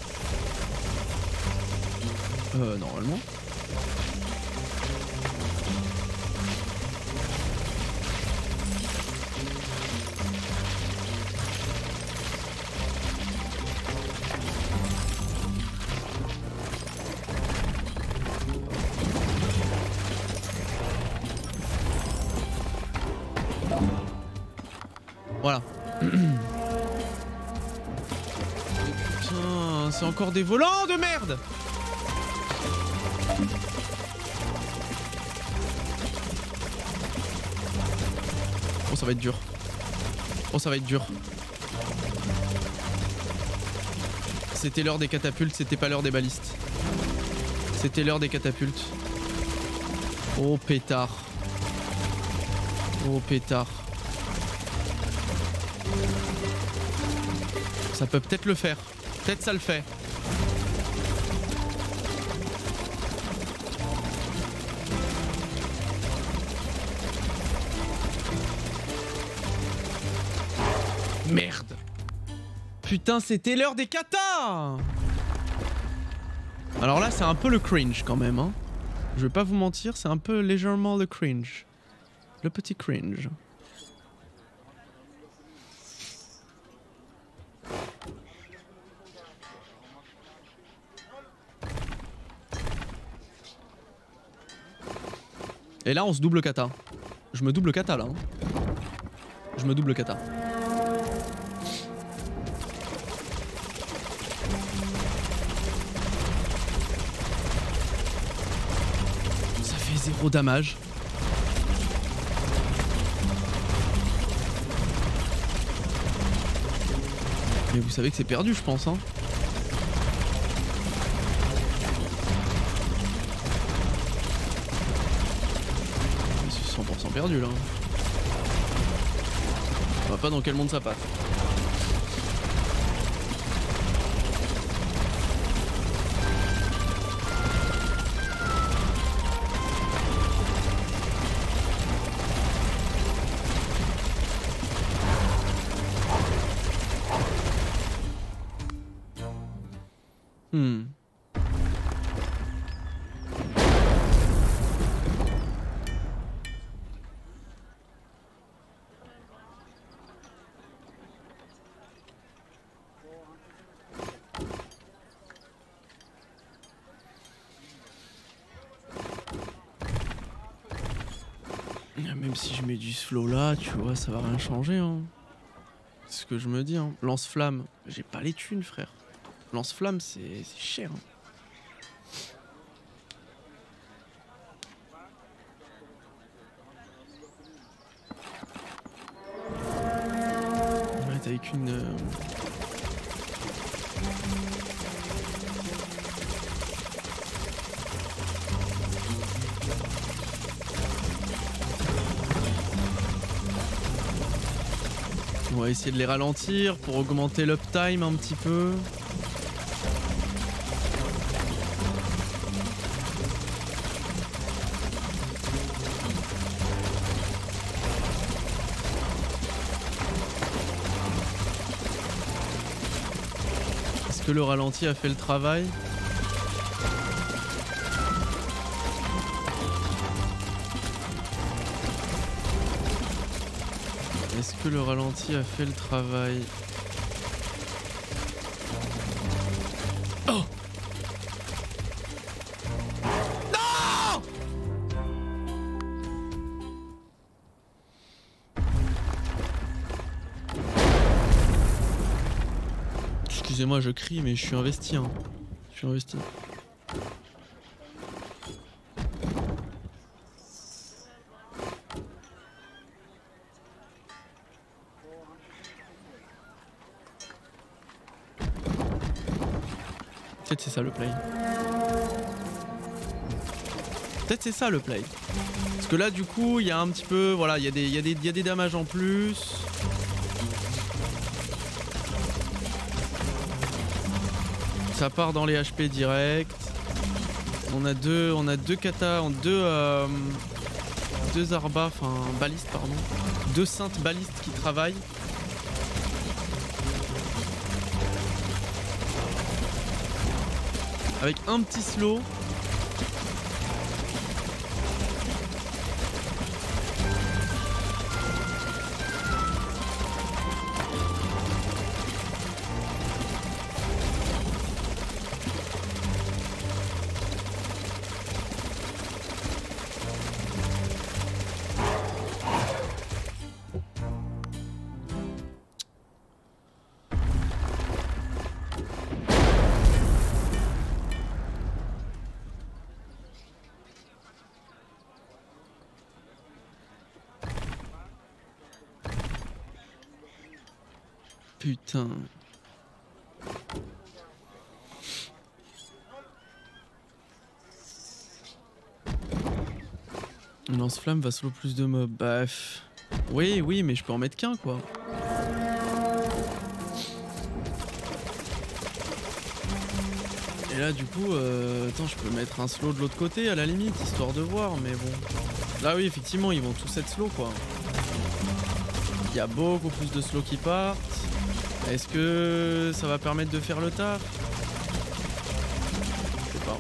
Euh, normalement. Voilà. Putain, c'est encore des volants de merde! Oh, ça va être dur. Oh, ça va être dur. C'était l'heure des catapultes, c'était pas l'heure des balistes. C'était l'heure des catapultes. Oh, pétard. Oh, pétard. Ça peut peut-être le faire. Peut-être ça le fait. Merde. Putain, c'était l'heure des katas. Alors là, c'est un peu le cringe quand même, hein. Je vais pas vous mentir, c'est un peu légèrement le cringe. Le petit cringe. Et là, on se double kata. Je me double kata là. Hein. Je me double kata. Ça fait zéro damage. Mais vous savez que c'est perdu, je pense. Hein. cent pour cent perdu là. On voit pas dans quel monde ça passe. Hmm. Même si je mets du slow là, tu vois, ça va rien changer. Hein. C'est ce que je me dis. Hein. Lance-flamme, j'ai pas les thunes, frère. Lance-flamme, c'est cher. Hein. Ouais, t'as qu'une... Euh... On va essayer de les ralentir pour augmenter l'uptime un petit peu. Est-ce que le ralenti a fait le travail ? Est-ce que le ralenti a fait le travail? Oh! Non! Excusez-moi, je crie, mais je suis investi. Hein. Je suis investi. Peut-être c'est ça le play. Peut-être c'est ça le play. Parce que là du coup il y a un petit peu, voilà, il y a des, il y a des, il y a des damages en plus. Ça part dans les H P direct. On a deux, on a deux kata, deux, euh, deux arbas, enfin balistes pardon, deux saintes balistes qui travaillent. Avec un petit slow. Putain. Un lance-flamme va solo plus de mobs. Bah. Oui, oui, mais je peux en mettre qu'un quoi. Et là, du coup, euh, attends, je peux mettre un slow de l'autre côté à la limite, histoire de voir, mais bon. Là, oui, effectivement, ils vont tous être slow quoi. Il y a beaucoup plus de slow qui partent. Est-ce que ça va permettre de faire le taf? Je sais pas.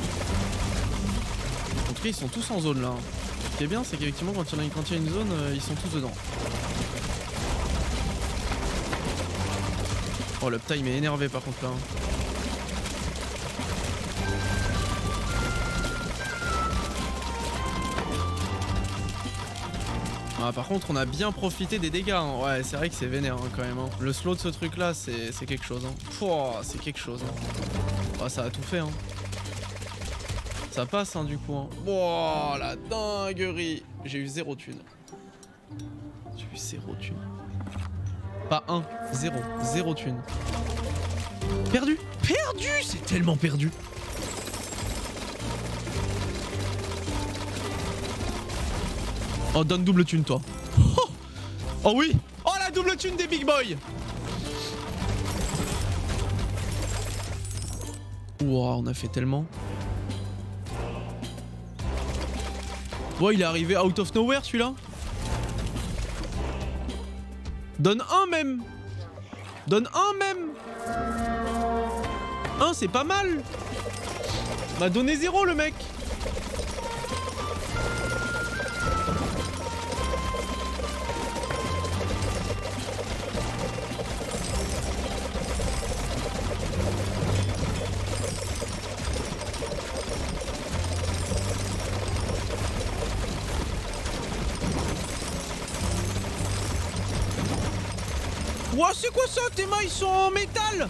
En tout cas, ils sont tous en zone là. Ce qui est bien, c'est qu'effectivement, quand il y a une zone, ils sont tous dedans. Oh, l'uptime est énervé par contre là. Ah, par contre, on a bien profité des dégâts. Hein. Ouais, c'est vrai que c'est vénère hein, quand même. Hein. Le slow de ce truc là, c'est quelque chose. Hein. Pouah, c'est quelque chose. Hein. Oh, ça a tout fait. Hein. Ça passe hein, du coup. Hein. Oh, la dinguerie. J'ai eu zéro thune. J'ai eu zéro thune. Pas un, zéro. Zéro thune. Perdu. Perdu. C'est tellement perdu. Oh, donne double thune, toi. Oh, oh oui. Oh, la double thune des big boys. Wow, on a fait tellement. Ouais, il est arrivé out of nowhere, celui-là. Donne un même. Donne un même. Un, c'est pas mal. M'a donné zéro, le mec. Ouah, c'est quoi ça? Tes mains, ils sont en métal.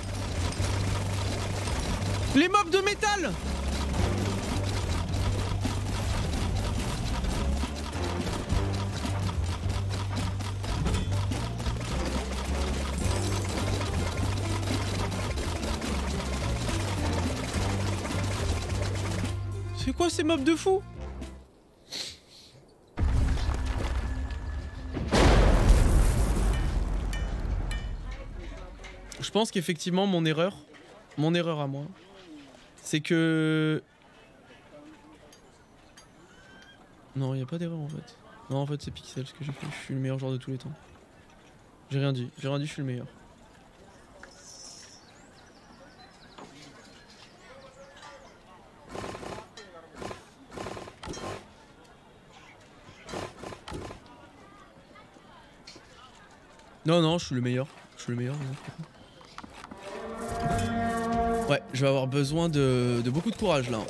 Les mobs de métal. C'est quoi ces mobs de fou? Je pense qu'effectivement mon erreur, mon erreur à moi, c'est que... Non, il n'y a pas d'erreur en fait. Non, en fait c'est Pixel ce que j'ai fait, je suis le meilleur joueur de tous les temps. J'ai rien dit, j'ai rien dit, je suis le meilleur. Non, non, je suis le meilleur. Je suis le meilleur. Non. Ouais, je vais avoir besoin de, de beaucoup de courage là.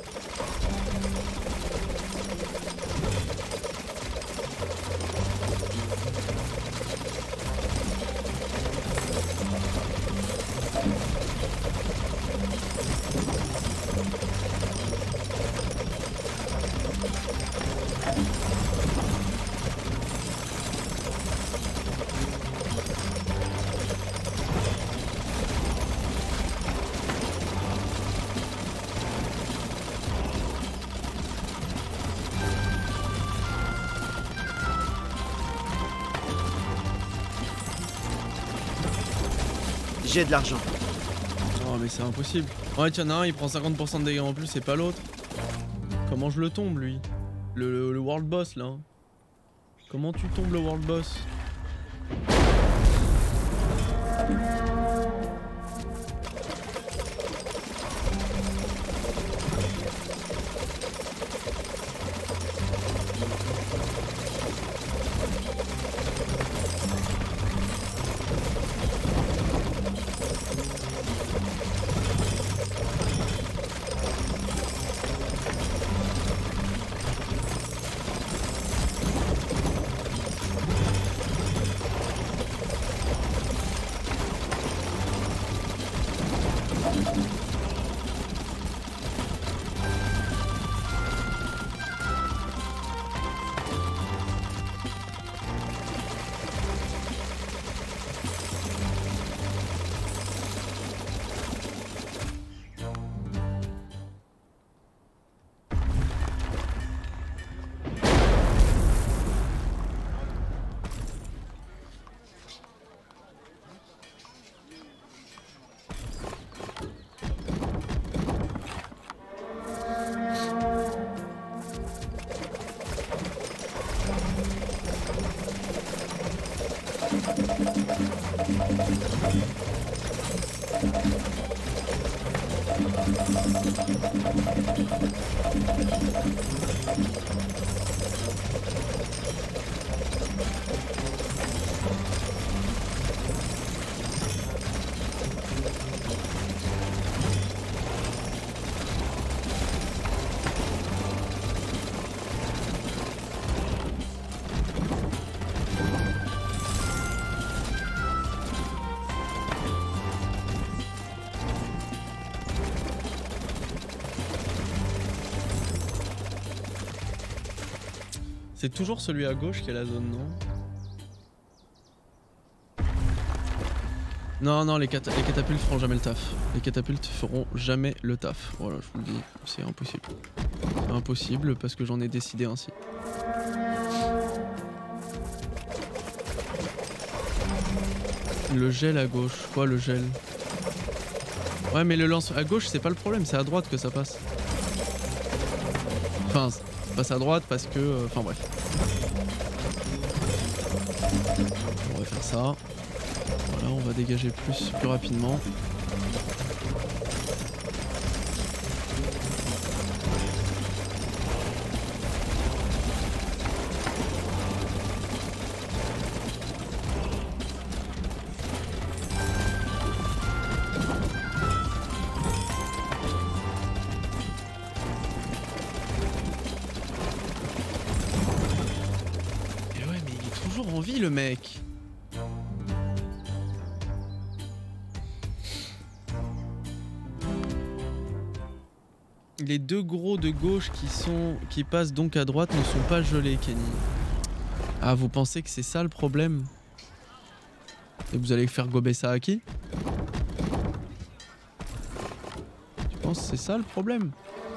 J'ai de l'argent. Oh mais c'est impossible. Ouais, tiens, un, il prend cinquante pour cent de dégâts en plus, c'est pas l'autre. Comment je le tombe lui? le, le, le world boss là. Comment tu tombes le world boss? C'est toujours celui à gauche qui est la zone, non? Non, non, les, cat les catapultes feront jamais le taf. Les catapultes feront jamais le taf. Voilà, je vous le dis, c'est impossible. C'est impossible parce que j'en ai décidé ainsi. Le gel à gauche. Quoi le gel? Ouais mais le lance à gauche c'est pas le problème, c'est à droite que ça passe. Enfin, ça passe à droite parce que... Enfin bref. On va faire ça. Voilà, on va dégager plus, plus rapidement. Le mec. Les deux gros de gauche qui sont qui passent donc à droite ne sont pas gelés, Kenny. Ah, vous pensez que c'est ça le problème? Et vous allez faire gober ça à qui? Tu penses que c'est ça le problème?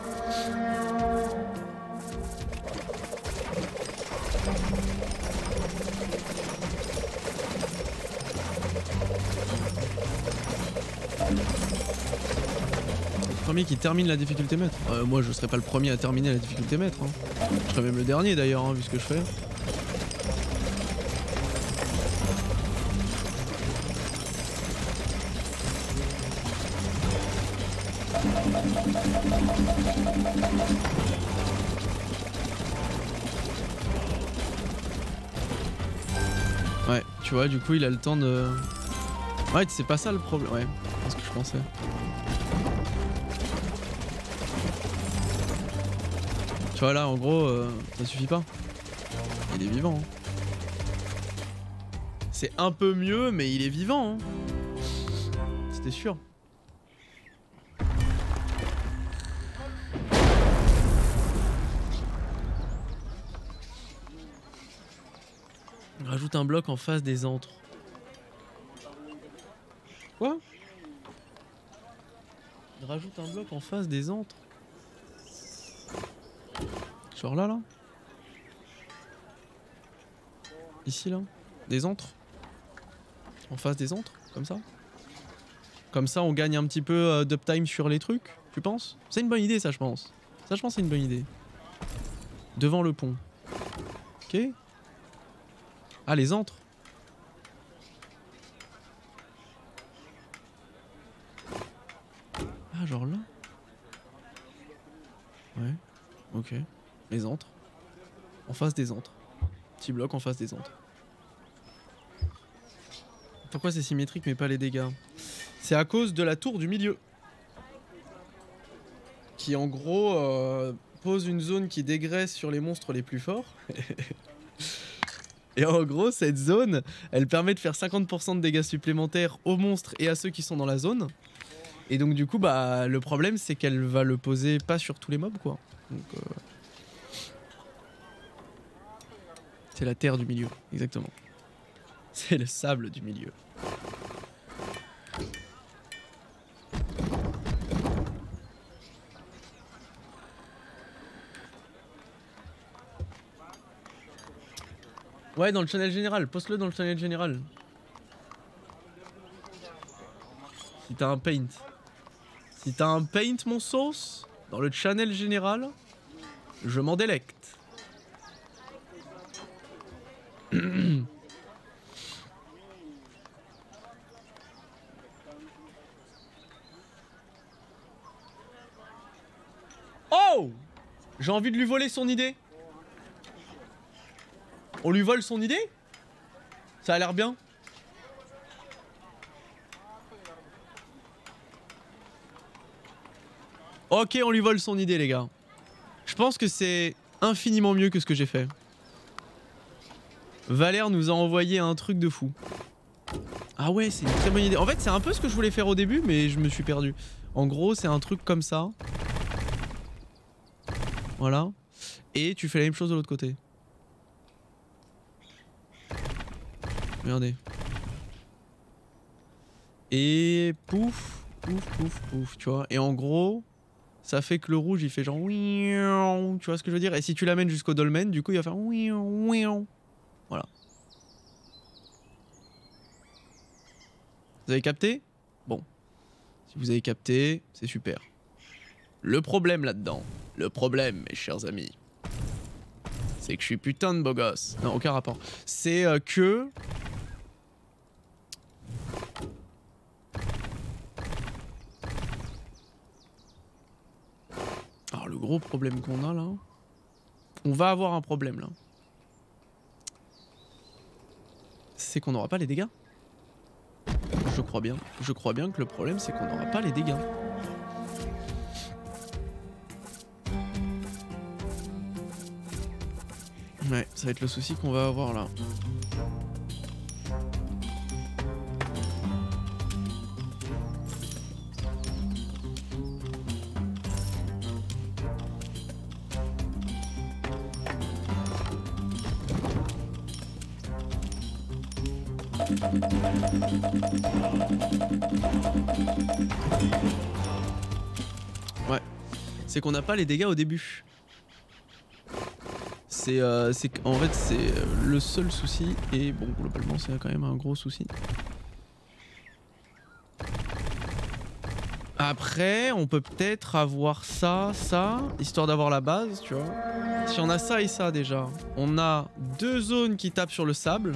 Premier qui termine la difficulté maître. Euh, moi je serais pas le premier à terminer la difficulté maître. Hein. Je serais même le dernier d'ailleurs, hein, vu ce que je fais. Ouais, tu vois, du coup il a le temps de... Ouais, c'est pas ça le problème. Ouais, c'est ce que je pensais. Tu vois là en gros euh, ça suffit pas. Il est vivant. Hein. C'est un peu mieux mais il est vivant. Hein. C'était sûr. Rajoute un bloc en face des antres. Quoi? Rajoute un bloc en face des antres. Genre là, là. Ici, là. Des antres. En face des antres, comme ça. Comme ça, on gagne un petit peu euh, d'uptime sur les trucs, tu penses? C'est une bonne idée, ça, je pense. Ça, je pense c'est une bonne idée. Devant le pont. Ok. Ah, les antres. Ah, genre là. Ouais. Ok. Les antres. En face des antres. Petit bloc en face des antres. Pourquoi c'est symétrique mais pas les dégâts? C'est à cause de la tour du milieu. Qui en gros euh, pose une zone qui dégraisse sur les monstres les plus forts. Et en gros cette zone elle permet de faire cinquante pour cent de dégâts supplémentaires aux monstres et à ceux qui sont dans la zone. Et donc du coup bah le problème c'est qu'elle va le poser pas sur tous les mobs quoi. Donc euh... c'est la terre du milieu, exactement. C'est le sable du milieu. Ouais, dans le channel général, poste-le dans le channel général. Si t'as un paint. Si t'as un paint, mon sauce, dans le channel général, je m'en délecte. Oh! J'ai envie de lui voler son idée. On lui vole son idée? Ça a l'air bien. Ok, on lui vole son idée, les gars. Je pense que c'est infiniment mieux que ce que j'ai fait. Valère nous a envoyé un truc de fou. Ah ouais, c'est une très bonne idée. En fait, c'est un peu ce que je voulais faire au début, mais je me suis perdu. En gros, c'est un truc comme ça. Voilà. Et tu fais la même chose de l'autre côté. Regardez. Et pouf, pouf, pouf, pouf, tu vois. Et en gros, ça fait que le rouge, il fait genre... Tu vois ce que je veux dire? Et si tu l'amènes jusqu'au dolmen, du coup, il va faire... Voilà. Vous avez capté? Bon. Si vous avez capté, c'est super. Le problème là-dedans, le problème, mes chers amis, c'est que je suis putain de beau gosse. Non, aucun rapport. C'est euh, que... Alors le gros problème qu'on a là... On va avoir un problème là. C'est qu'on n'aura pas les dégâts. Je crois bien. Je crois bien que le problème c'est qu'on n'aura pas les dégâts. Ouais, ça va être le souci qu'on va avoir là. Ouais, c'est qu'on n'a pas les dégâts au début. C'est euh, en fait c'est le seul souci et bon globalement c'est quand même un gros souci. Après on peut peut-être avoir ça, ça, histoire d'avoir la base, tu vois. Si on a ça et ça déjà, on a deux zones qui tapent sur le sable.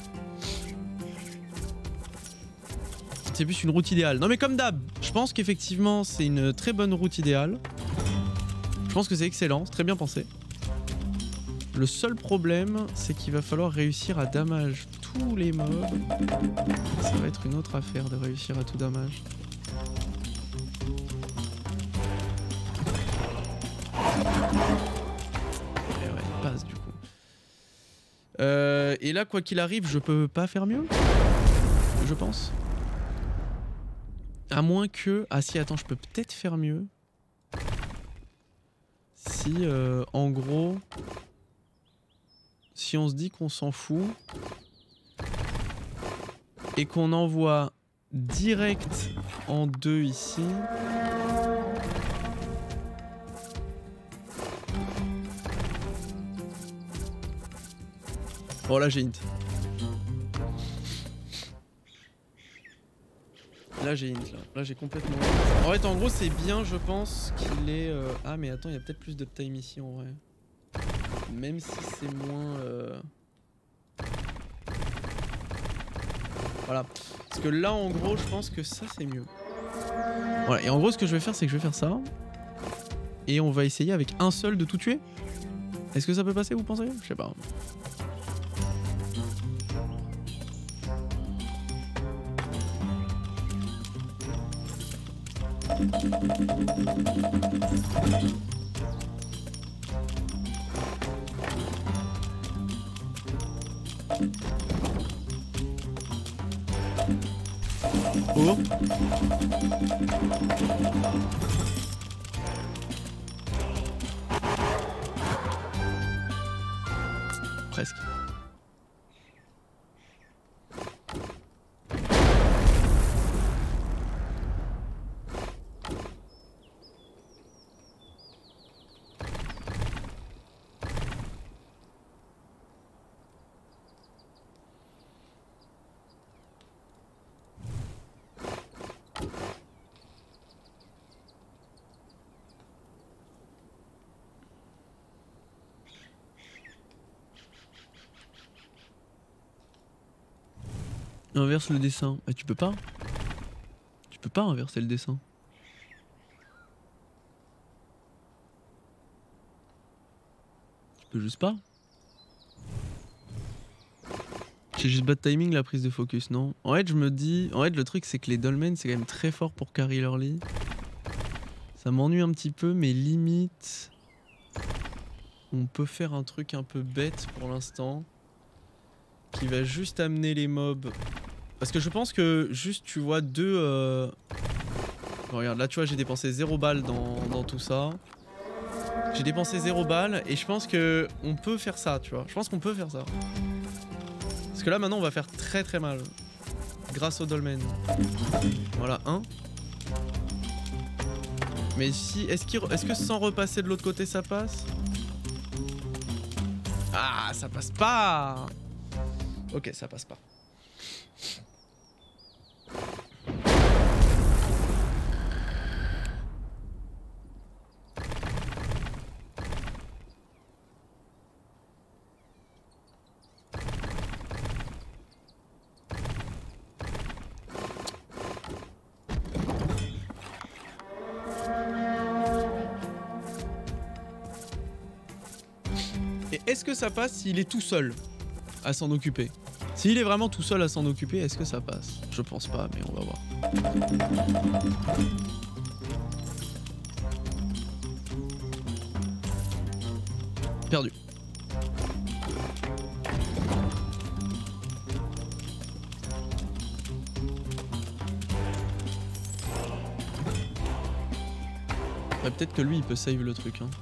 C'est plus une route idéale. Non mais comme d'hab, je pense qu'effectivement c'est une très bonne route idéale. Je pense que c'est excellent, c'est très bien pensé. Le seul problème, c'est qu'il va falloir réussir à damage tous les mobs. Ça va être une autre affaire de réussir à tout damage. Et ouais, il passe du coup. Euh, et là, quoi qu'il arrive, je peux pas faire mieux, je pense. À moins que... Ah si, attends, je peux peut-être faire mieux. Si, euh, en gros... Si on se dit qu'on s'en fout et qu'on envoie direct en deux ici. Oh là j'ai int. Là j'ai int là. Là j'ai complètement... En fait en gros c'est bien je pense qu'il est... Euh... Ah mais attends il y a peut-être plus d'uptime ici en vrai. Même si c'est moins... Euh... Voilà. Parce que là, en gros, je pense que ça, c'est mieux. Voilà. Et en gros, ce que je vais faire, c'est que je vais faire ça. Et on va essayer avec un seul de tout tuer. Est-ce que ça peut passer, vous pensez? Je sais pas. Oh. Presque. Inverse le dessin. Ah, tu peux pas? Tu peux pas inverser le dessin. Tu peux juste pas. J'ai juste bad timing la prise de focus, non? En fait, je me dis... En fait, le truc, c'est que les dolmens, c'est quand même très fort pour carry l'early. Ça m'ennuie un petit peu, mais limite... On peut faire un truc un peu bête pour l'instant. Qui va juste amener les mobs. Parce que je pense que juste tu vois deux... Euh... Bon, regarde, là tu vois j'ai dépensé zéro balles dans, dans tout ça. J'ai dépensé zéro balles et je pense que on peut faire ça, tu vois. Je pense qu'on peut faire ça. Parce que là maintenant on va faire très très mal. Grâce au dolmen. Voilà, un. Mais si... Est-ce qu'il... Est-ce que sans repasser de l'autre côté ça passe? Ah, ça passe pas. Ok, ça passe pas. Et est-ce que ça passe s'il est tout seul à s'en occuper? S'il est vraiment tout seul à s'en occuper, est-ce que ça passe? Je pense pas, mais on va voir. Perdu. Ouais, peut-être que lui il peut save le truc. Hein.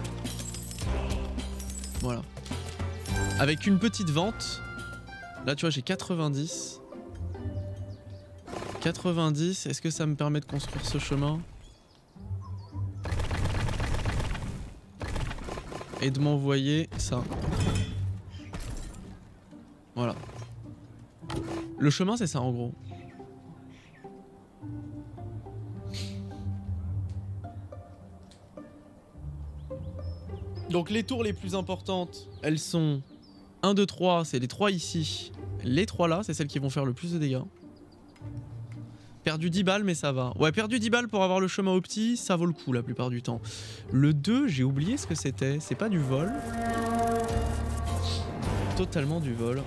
Voilà. Avec une petite vente. Là tu vois j'ai quatre-vingt-dix. quatre-vingt-dix, est-ce que ça me permet de construire ce chemin? Et de m'envoyer ça. Voilà. Le chemin c'est ça en gros. Donc les tours les plus importantes, elles sont un, deux, trois, c'est les trois ici. Les trois là, c'est celles qui vont faire le plus de dégâts. Perdu dix balles, mais ça va. Ouais, perdu dix balles pour avoir le chemin opti, ça vaut le coup la plupart du temps. Le deux, j'ai oublié ce que c'était. C'est pas du vol. Totalement du vol.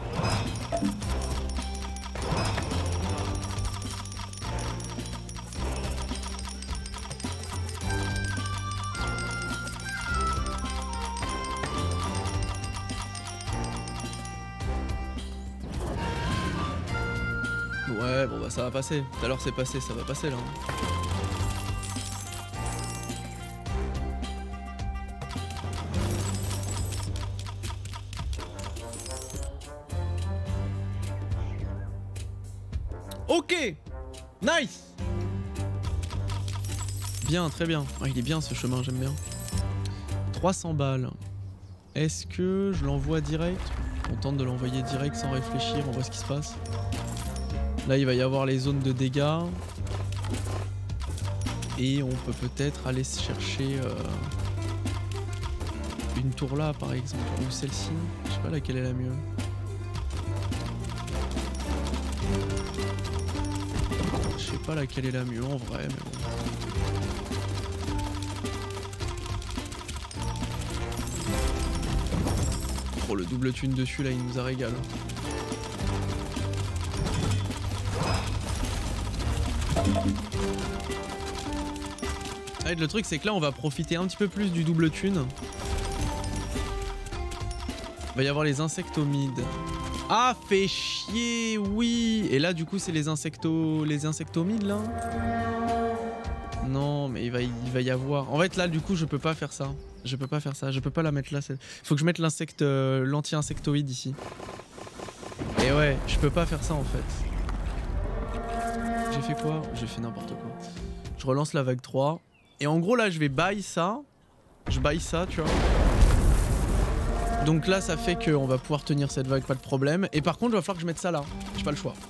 Ouais, bon bah ça va passer. Tout à l'heure c'est passé, ça va passer là. Ok, nice. Bien, très bien. Ah, il est bien ce chemin, j'aime bien. trois cents balles. Est-ce que je l'envoie direct? On tente de l'envoyer direct sans réfléchir, on voit ce qui se passe. Là, il va y avoir les zones de dégâts. Et on peut peut-être aller chercher euh, une tour là, par exemple. Ou celle-ci. Je sais pas laquelle est la mieux. Je sais pas laquelle est la mieux en vrai, mais bon. Oh, le double thune dessus, là, il nous a régalé. Ouais, le truc c'est que là on va profiter un petit peu plus du double thune. Il va y avoir les insectomides. Ah, fait chier, oui. Et là du coup c'est les insectos les insectomides là. Non mais il va, il va y avoir. En fait là du coup je peux pas faire ça. Je peux pas faire ça. Je peux pas la mettre là. Faut que je mette l'insecte, euh, l'anti-insectoïde ici. Et ouais, je peux pas faire ça en fait. J'ai fait quoi? J'ai fait n'importe quoi. Je relance la vague trois. Et en gros là je vais buy ça. Je buy ça tu vois. Donc là ça fait qu'on va pouvoir tenir cette vague, pas de problème. Et par contre il va falloir que je mette ça là. J'ai pas le choix.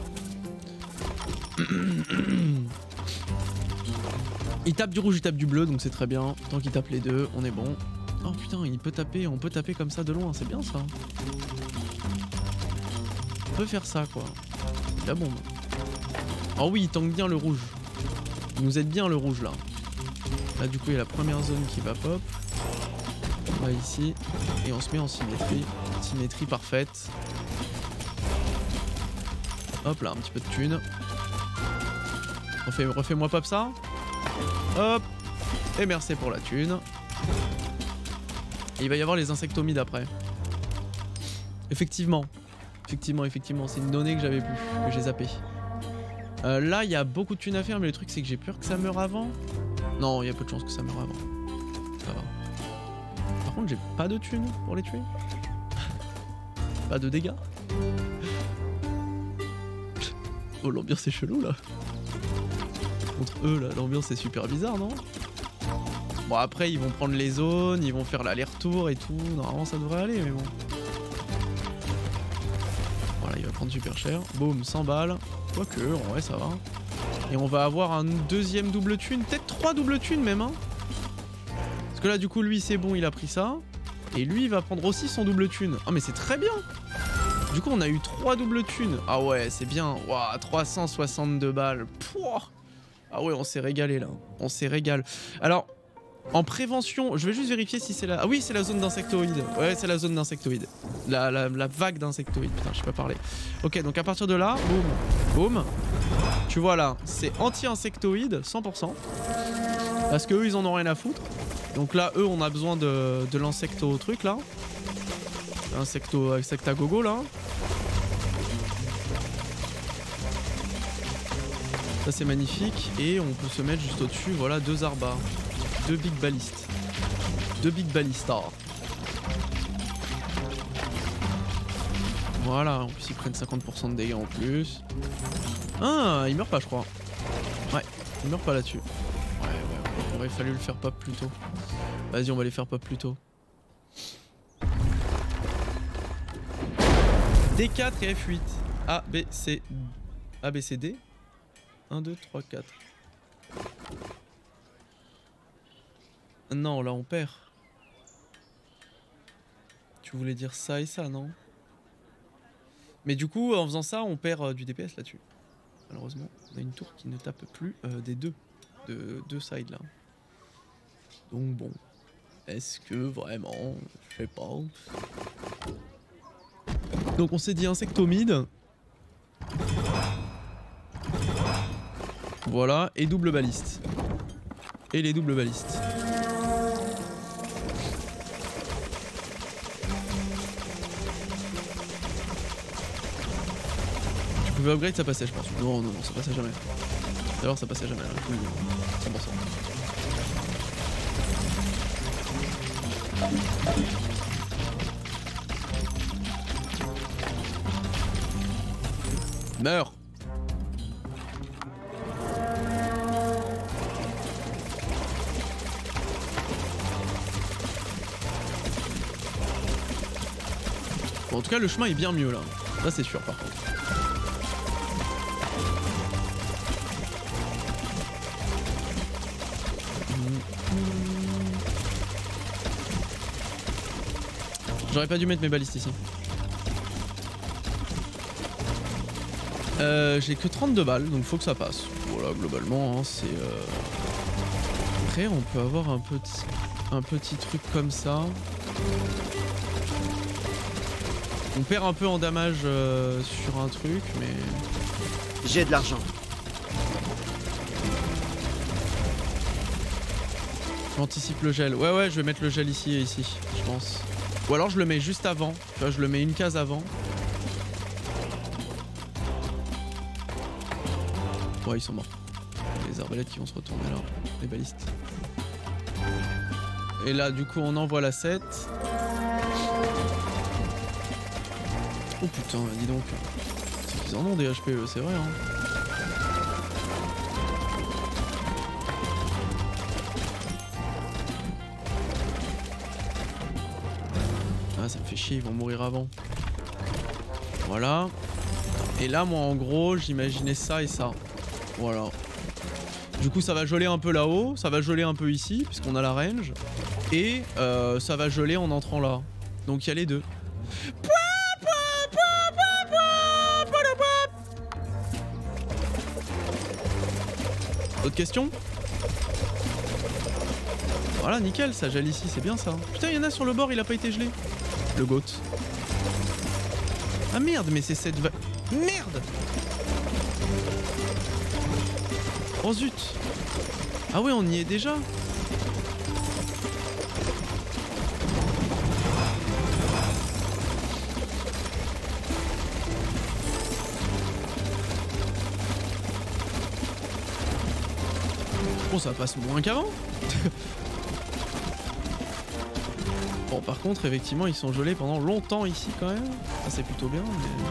Il tape du rouge, il tape du bleu, donc c'est très bien. Tant qu'il tape les deux, on est bon. Oh putain, il peut taper, on peut taper comme ça de loin, c'est bien ça. On peut faire ça quoi. La bombe. Oh oui, il tank bien le rouge. Il nous aide bien le rouge là. Là du coup il y a la première zone qui va pop. On va ici. Et on se met en symétrie. Symétrie parfaite. Hop là, un petit peu de thune. Refais, refais-moi pop ça. Hop. Et merci pour la thune. Et il va y avoir les insectomides après. Effectivement. Effectivement, effectivement. C'est une donnée que j'avais plus, que j'ai zappé. Euh, là, il y a beaucoup de thunes à faire, mais le truc, c'est que j'ai peur que ça meure avant. Non, il y a peu de chances que ça meure avant. Ça va. Par contre, j'ai pas de thunes pour les tuer. Pas de dégâts. Oh, l'ambiance est chelou, là. Contre eux, là, l'ambiance est super bizarre, non? Bon, après, ils vont prendre les zones, ils vont faire l'aller-retour et tout. Normalement, ça devrait aller, mais bon. Voilà, il va prendre super cher. Boum, cent balles. Quoique, en vrai, ça va. Et on va avoir un deuxième double thune. Peut-être trois double thunes, même, hein. Parce que là, du coup, lui, c'est bon, il a pris ça. Et lui, il va prendre aussi son double thune. Ah, mais c'est très bien. Du coup, on a eu trois double thunes. Ah ouais, c'est bien. Waouh, trois cent soixante-deux balles. Pouah. Ah ouais, on s'est régalé, là. On s'est régalé. Alors, En prévention, je vais juste vérifier si c'est la... Ah oui, c'est la zone d'insectoïdes. Ouais, c'est la zone d'insectoïdes. La, la, la vague d'insectoïdes. Putain, je sais pas parler. Ok, donc à partir de là, boum, boum. Tu vois là, c'est anti-insectoïde, cent pour cent. Parce qu'eux, ils en ont rien à foutre. Donc là, eux, on a besoin de, de l'insecto truc là. Insecto, insectagogo là. Ça, c'est magnifique. Et on peut se mettre juste au-dessus, voilà, deux arbas. Deux big ballistes. Deux big ballistas. Voilà, en plus ils prennent cinquante pour cent de dégâts en plus. Ah, il meurt pas je crois. Ouais, il meurt pas là-dessus. Ouais, ouais, ouais, il aurait fallu le faire pop plus tôt. Vas-y, on va les faire pop plus tôt. D quatre et F huit. A, B, C. A, B, C, D. un, deux, trois, quatre. Non, là on perd. Tu voulais dire ça et ça, non? Mais du coup, en faisant ça, on perd euh, du D P S là-dessus. Malheureusement, on a une tour qui ne tape plus euh, des deux. De deux sides là. Donc bon. Est-ce que vraiment... Je sais pas. Donc on s'est dit insectomide. Voilà, et double baliste. Et les doubles balistes. Tu pouvais upgrade, ça passait je pense. Non, non, non, ça passait jamais. D'abord ça passait jamais, là. Oui, cent pour cent. Meurs. Bon, en tout cas, le chemin est bien mieux là. Ça, c'est sûr par contre. J'aurais pas dû mettre mes balistes ici. Euh, j'ai que trente-deux balles, donc faut que ça passe. Voilà, globalement, hein, c'est... Euh... Après, on peut avoir un petit, un petit truc comme ça. On perd un peu en damage euh, sur un truc, mais... J'ai de l'argent. J'anticipe le gel. Ouais, ouais, je vais mettre le gel ici et ici, je pense. Ou alors je le mets juste avant. Tu vois, je le mets une case avant. Ouais, ils sont morts. Les arbalètes qui vont se retourner là. Les balistes. Et là, du coup, on envoie la sept. Oh putain, dis donc. C'est qu'ils en ont des H P, c'est vrai, hein. Ah, ça me fait chier, ils vont mourir avant. Voilà. Et là, moi, en gros, j'imaginais ça et ça. Voilà. Du coup, ça va geler un peu là-haut, ça va geler un peu ici, puisqu'on a la range. Et euh, ça va geler en entrant là. Donc, il y a les deux. Autre question? Voilà, nickel, ça gèle ici, c'est bien ça. Putain, il y en a sur le bord, il a pas été gelé. Le goat. Ah merde, mais c'est cette va... Merde! Oh zut! Ah ouais, on y est déjà? Bon, ça passe moins qu'avant. Bon, par contre, effectivement, ils sont gelés pendant longtemps ici quand même. Ça, c'est plutôt bien, mais...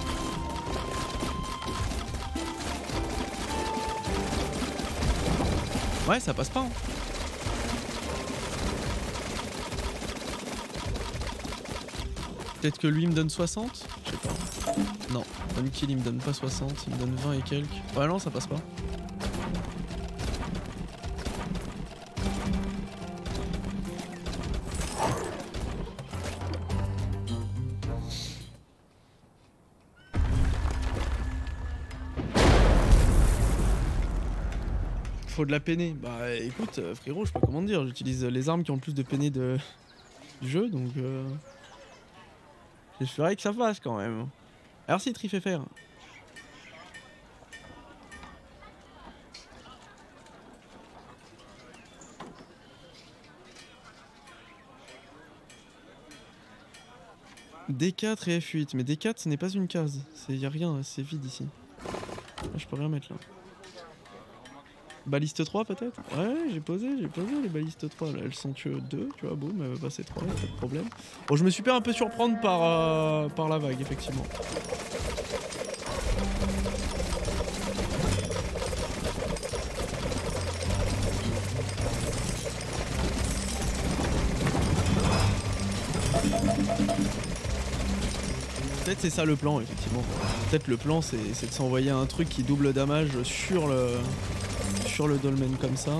Ouais, ça passe pas. Hein. Peut-être que lui me donne soixante? Je sais pas. Non, Unkill il me donne pas soixante, il me donne vingt et quelques. Ouais, non, ça passe pas. Faut de la peinée. Bah écoute, euh, frérot, je sais pas comment te dire. J'utilise les armes qui ont le plus de peinée de... du jeu, donc... Euh... J'espérais que ça passe quand même. Merci Triféfer. D quatre et F huit, mais D quatre ce n'est pas une case, il y a rien, c'est vide ici. Là, je peux rien mettre là. Baliste trois peut-être? Ouais, j'ai posé, j'ai posé les balistes trois là, elles sont deux, tu vois, boum, elles va passer trois, pas de problème. Bon, je me suis fait un peu surprendre par, euh, par la vague, effectivement. Peut-être c'est ça le plan, effectivement. Peut-être le plan c'est de s'envoyer un truc qui double damage sur le sur le dolmen comme ça.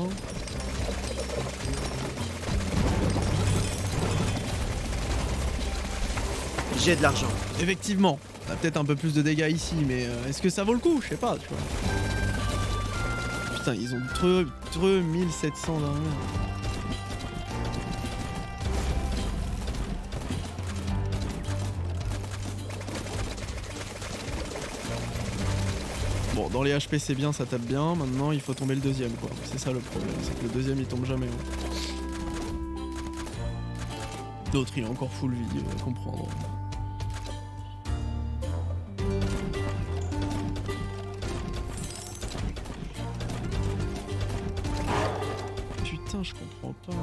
J'ai de l'argent. Effectivement, on a peut-être un peu plus de dégâts ici, mais euh, est-ce que ça vaut le coup? Je sais pas, tu vois. Putain, ils ont trop, trop mille sept cents derrière. Bon, dans les H P c'est bien, ça tape bien. Maintenant, il faut tomber le deuxième, quoi. C'est ça le problème, c'est que le deuxième il tombe jamais. Hein. D'autres, il a encore full vie, à comprendre. Putain, je comprends pas.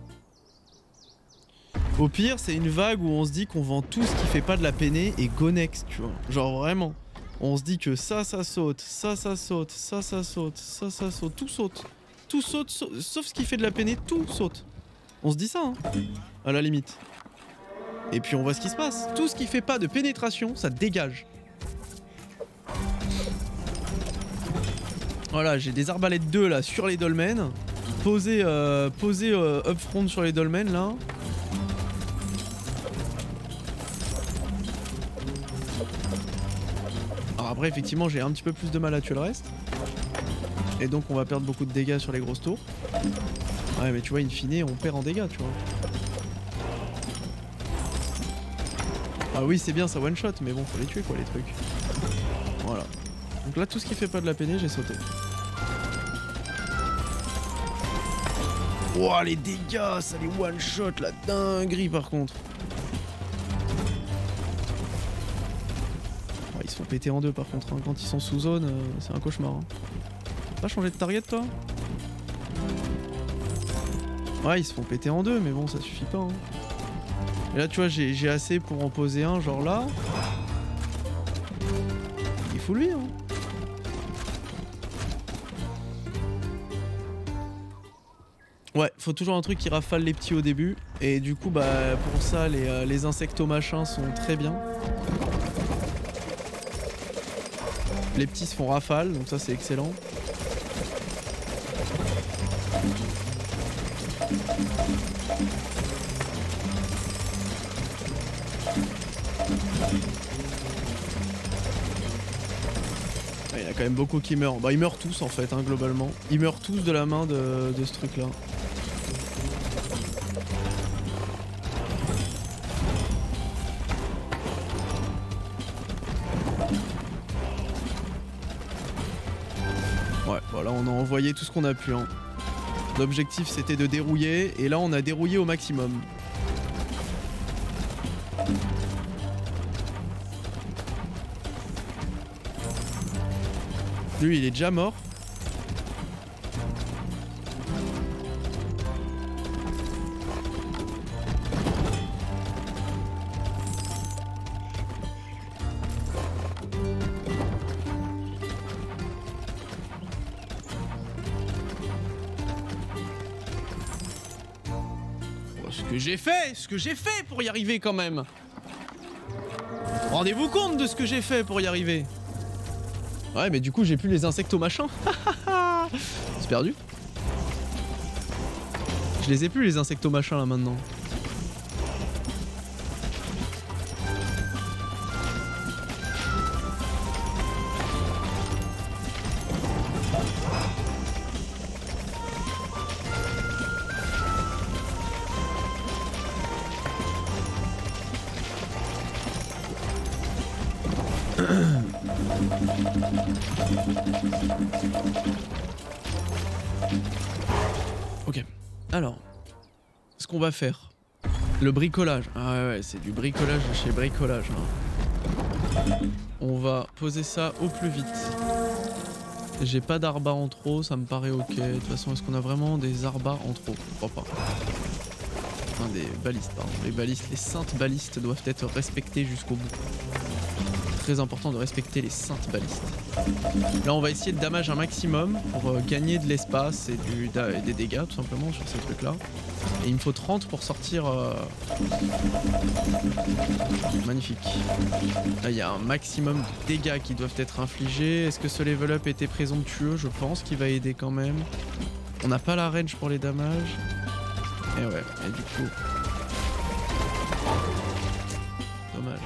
Au pire, c'est une vague où on se dit qu'on vend tout ce qui fait pas de la peinée et go next, tu vois. Genre vraiment. On se dit que ça, ça saute, ça, ça saute, ça, ça saute, ça, ça saute, tout saute. Tout saute, sa sauf ce qui fait de la peinée, tout saute. On se dit ça, hein, à la limite. Et puis on voit ce qui se passe. Tout ce qui fait pas de pénétration, ça dégage. Voilà, j'ai des arbalètes deux là sur les dolmens. Posées euh, posé, euh, upfront sur les dolmens là. Alors après effectivement j'ai un petit peu plus de mal à tuer le reste. Et donc on va perdre beaucoup de dégâts sur les grosses tours. Ouais mais tu vois in fine on perd en dégâts tu vois. Ah oui c'est bien ça one shot mais bon faut les tuer quoi les trucs. Voilà. Donc là tout ce qui fait pas de la peinée j'ai sauté. Wouah les dégâts ça les one shot la dinguerie par contre. Ils se font péter en deux par contre, hein. Quand ils sont sous zone, euh, c'est un cauchemar. Hein. T'as pas changé de target toi? Ouais, ils se font péter en deux, mais bon, ça suffit pas. Hein. Et là, tu vois, j'ai assez pour en poser un, genre là. Il faut lui, hein. Ouais, faut toujours un truc qui rafale les petits au début. Et du coup, bah, pour ça, les, euh, les insectomachins sont très bien. Les petits se font rafale, donc ça c'est excellent. Ah, il y en a quand même beaucoup qui meurent. Bah ils meurent tous en fait, hein, globalement. Ils meurent tous de la main de, de ce truc là. Voilà, on a envoyé tout ce qu'on a pu. Hein. L'objectif c'était de dérouiller, et là on a dérouillé au maximum. Lui il est déjà mort. J'ai fait, ce que j'ai fait pour y arriver quand même. Rendez-vous compte de ce que j'ai fait pour y arriver. Ouais mais du coup j'ai plus les insectomachins. C'est perdu. Je les ai plus les insectomachins là maintenant. Ok. Alors, ce qu'on va faire, le bricolage. Ah ouais, ouais c'est du bricolage de chez bricolage. Hein. On va poser ça au plus vite. J'ai pas d'arba en trop, ça me paraît ok. De toute façon, est-ce qu'on a vraiment des arbas en trop? Je crois pas. Enfin, des balistes, pardon. Les balistes, les saintes balistes doivent être respectées jusqu'au bout. Très important de respecter les saintes balistes. Là, on va essayer de damage un maximum pour euh, gagner de l'espace et du, des dégâts, tout simplement, sur ces trucs-là. Et il me faut trente pour sortir... Euh... Magnifique. Là, il y a un maximum de dégâts qui doivent être infligés. Est-ce que ce level up était présomptueux? Je pense qu'il va aider quand même. On n'a pas la range pour les damages. Et ouais, et du coup... Dommage.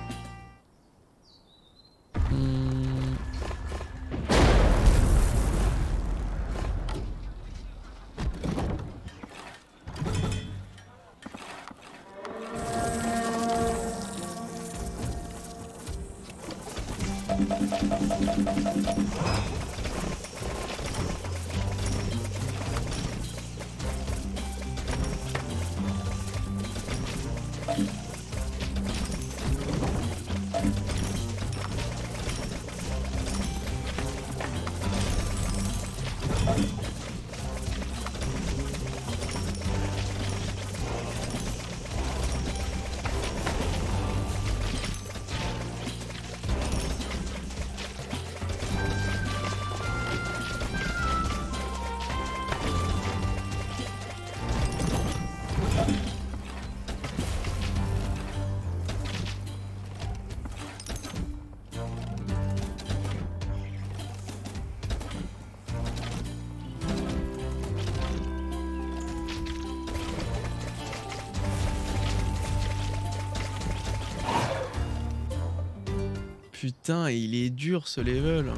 Hmm. Putain, et il est dur ce level.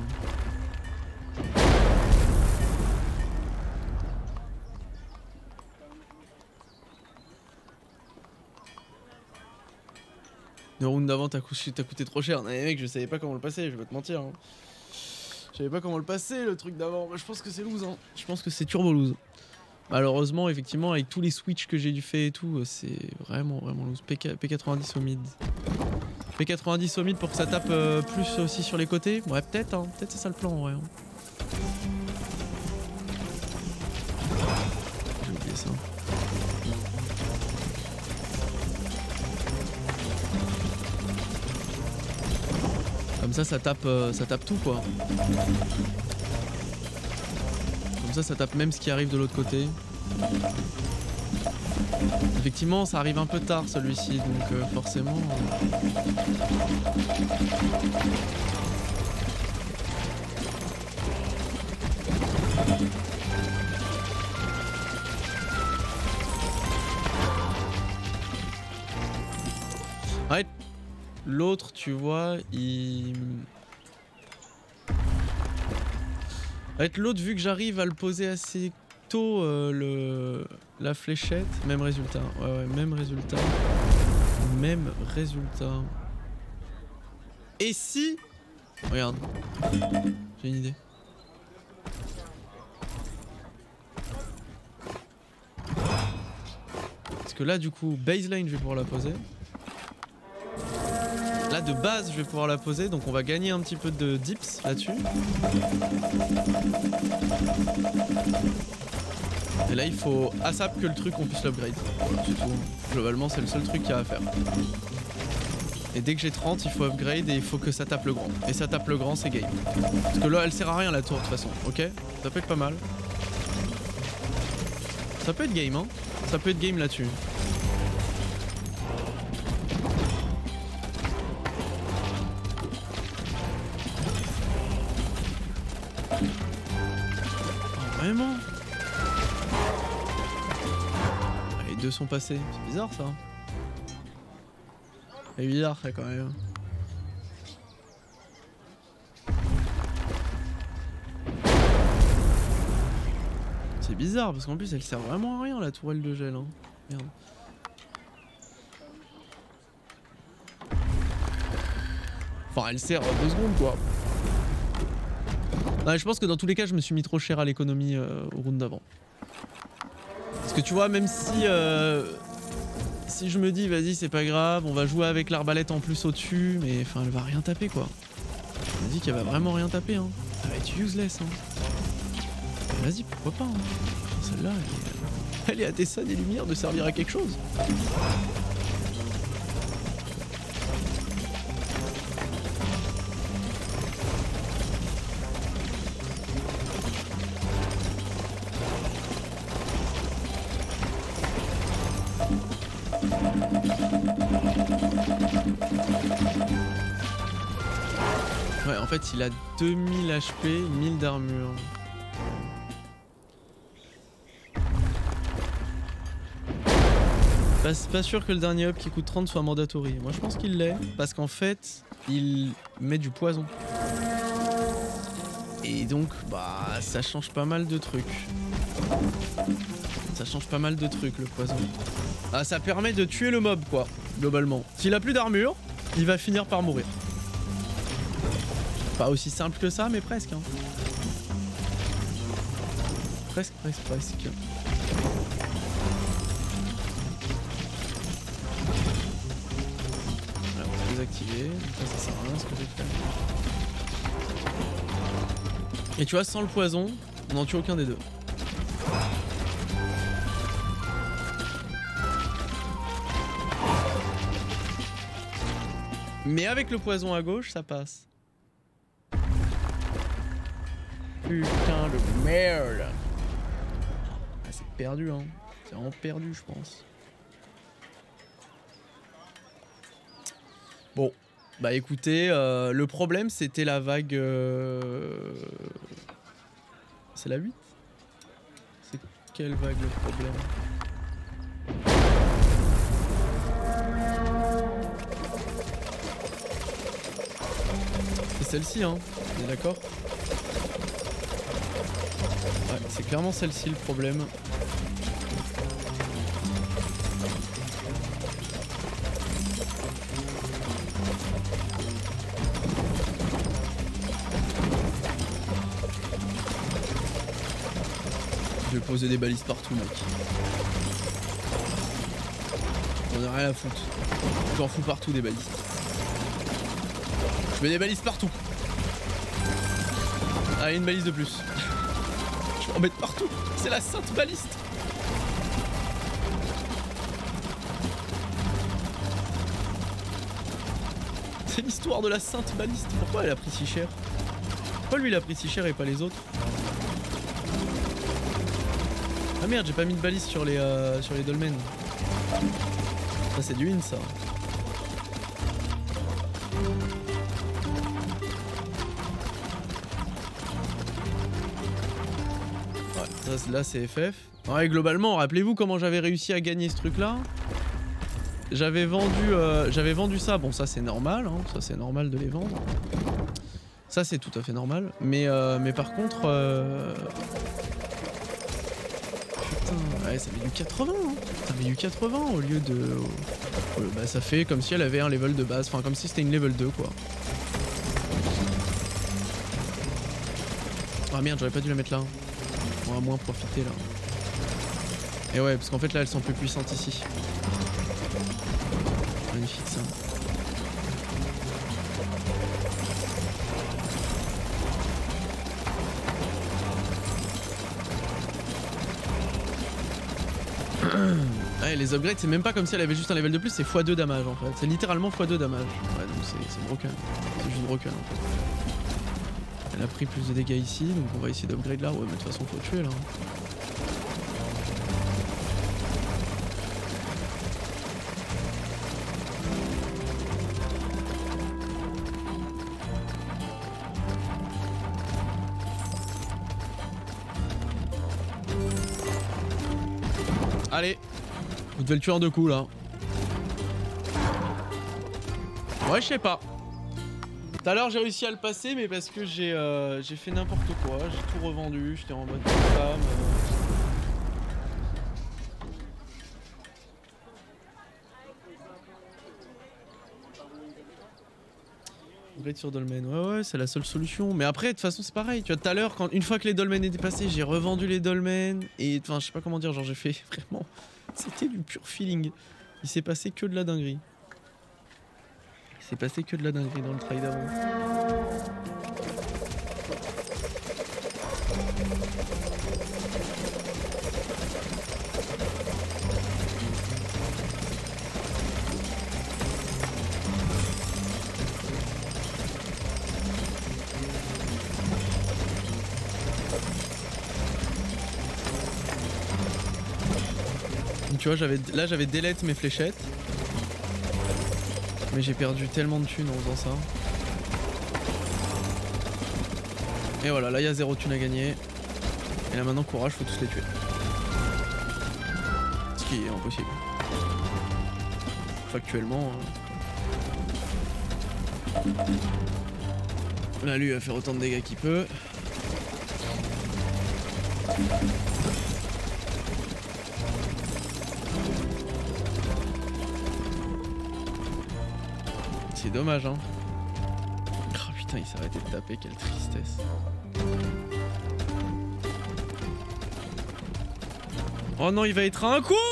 Le round d'avant t'as coûté, coûté trop cher. Non, mais mec, je savais pas comment le passer, je vais te mentir. Hein. Je savais pas comment le passer le truc d'avant. Je pense que c'est loose. Hein. Je pense que c'est turbo loose. Malheureusement, effectivement, avec tous les switches que j'ai dû faire et tout, c'est vraiment, vraiment loose. P quatre-vingt-dix au mid. P quatre-vingt-dix au mid pour que ça tape euh, plus aussi sur les côtés. Ouais, peut-être, hein. Peut-être c'est ça le plan en vrai. Hein. J'ai oublié ça. Comme ça, ça tape, euh, ça tape tout quoi. Comme ça, ça tape même ce qui arrive de l'autre côté. Effectivement, ça arrive un peu tard celui-ci, donc euh, forcément... Ouais, l'autre, tu vois, il... Ouais, l'autre, vu que j'arrive à le poser assez tôt, euh, le... la fléchette, même résultat. Ouais, ouais, même résultat. Même résultat. Et si... Regarde. J'ai une idée. Parce que là, du coup, baseline, je vais pouvoir la poser. Là, de base, je vais pouvoir la poser, donc on va gagner un petit peu de dips là-dessus. Et là, il faut ASAP que le truc, on puisse l'upgrade. Voilà, c'est tout. Globalement, c'est le seul truc qu'il y a à faire. Et dès que j'ai trente, il faut upgrade et il faut que ça tape le grand. Et ça tape le grand, c'est game. Parce que là, elle sert à rien la tour de toute façon, ok? Ça peut être pas mal. Ça peut être game, hein? Ça peut être game là-dessus. Vraiment? Les deux sont passés. C'est bizarre ça. C'est bizarre ça quand même. C'est bizarre parce qu'en plus elle sert vraiment à rien la tourelle de gel. Hein. Merde. Enfin, elle sert deux secondes quoi. Ouais, je pense que dans tous les cas, je me suis mis trop cher à l'économie euh, au round d'avant. Parce que tu vois, même si... Euh, si je me dis, vas-y, c'est pas grave, on va jouer avec l'arbalète en plus au-dessus, mais enfin, elle va rien taper quoi. Je me dis qu'elle va vraiment rien taper, hein. Ça va être useless, hein. Vas-y, pourquoi pas, hein. Celle-là, elle est, elle est à Tessa des Lumières de servir à quelque chose. Ouais, en fait, il a deux mille H P, mille d'armure. Pas, pas sûr que le dernier up qui coûte trente soit mandatory. Moi, je pense qu'il l'est, parce qu'en fait, il met du poison. Et donc, bah, ça change pas mal de trucs. Ça change pas mal de trucs, le poison. Ah, ça permet de tuer le mob, quoi, globalement. S'il a plus d'armure, il va finir par mourir. Pas aussi simple que ça, mais presque. Hein. Presque, presque, presque. Voilà, on va désactiver. Ça, ça sert à rien ce que j'ai fait. Et tu vois, sans le poison, on n'en tue aucun des deux. Mais avec le poison à gauche, ça passe. Putain de merde. Ah, c'est perdu, hein. C'est vraiment perdu, je pense. Bon. Bah écoutez, euh, le problème c'était la vague... Euh... C'est la huit? C'est quelle vague le problème? C'est celle-ci, hein. On est d'accord? Ouais, c'est clairement celle-ci le problème. Je vais poser des balises partout, mec. J'en ai rien à foutre. J'en fous partout des balises. Je mets des balises partout. Ah, une balise de plus. Je vais en mettre partout. C'est la sainte baliste. C'est l'histoire de la sainte baliste. Pourquoi elle a pris si cher? Pourquoi lui il a pris si cher et pas les autres? Ah merde, j'ai pas mis de balise sur les euh, sur les dolmens. Ça c'est du in ça. Ouais, ça, là c'est F F. Ouais, globalement, rappelez-vous comment j'avais réussi à gagner ce truc là. J'avais vendu, euh, j'avais vendu ça. Bon, ça c'est normal, hein. Ça c'est normal de les vendre. Ça c'est tout à fait normal. Mais, euh, mais par contre... Euh... Ouais, ça met du quatre-vingts, hein. Ça met du quatre-vingts au lieu de... Euh, bah ça fait comme si elle avait un level de base, enfin comme si c'était une level deux quoi. Ah merde, j'aurais pas dû la mettre là. On va moins profiter là. Et ouais, parce qu'en fait là elles sont plus puissantes ici. Magnifique ça. Ouais, les upgrades, c'est même pas comme si elle avait juste un level de plus, c'est fois deux damage en fait. C'est littéralement fois deux damage. Ouais, donc c'est broken. C'est juste broken en fait. Elle a pris plus de dégâts ici, donc on va essayer d'upgrade là. Ouais, mais de toute façon, faut tuer là. Allez, vous devez le tuer en deux coups là. Ouais, je sais pas. Tout à l'heure j'ai réussi à le passer, mais parce que j'ai euh, j'ai fait n'importe quoi. J'ai tout revendu, j'étais en mode femme. Upgrade sur dolmen. Ouais, ouais, c'est la seule solution. Mais après, de toute façon, c'est pareil. Tu vois, tout à l'heure, quand une fois que les dolmens étaient passés, j'ai revendu les dolmens. Et enfin, je sais pas comment dire, genre, j'ai fait vraiment. C'était du pur feeling. Il s'est passé que de la dinguerie. Il s'est passé que de la dinguerie dans le trail d'avant. Tu vois, j'avais là j'avais delete mes fléchettes. Mais j'ai perdu tellement de thunes en faisant ça. Et voilà, là il y a zéro thune à gagner. Et là maintenant, courage, faut tous les tuer. Ce qui est impossible. Factuellement. Hein. Là lui il va faire autant de dégâts qu'il peut. C'est dommage, hein. Oh putain, il s'est arrêté de taper, quelle tristesse. Oh non, il va être à un coup.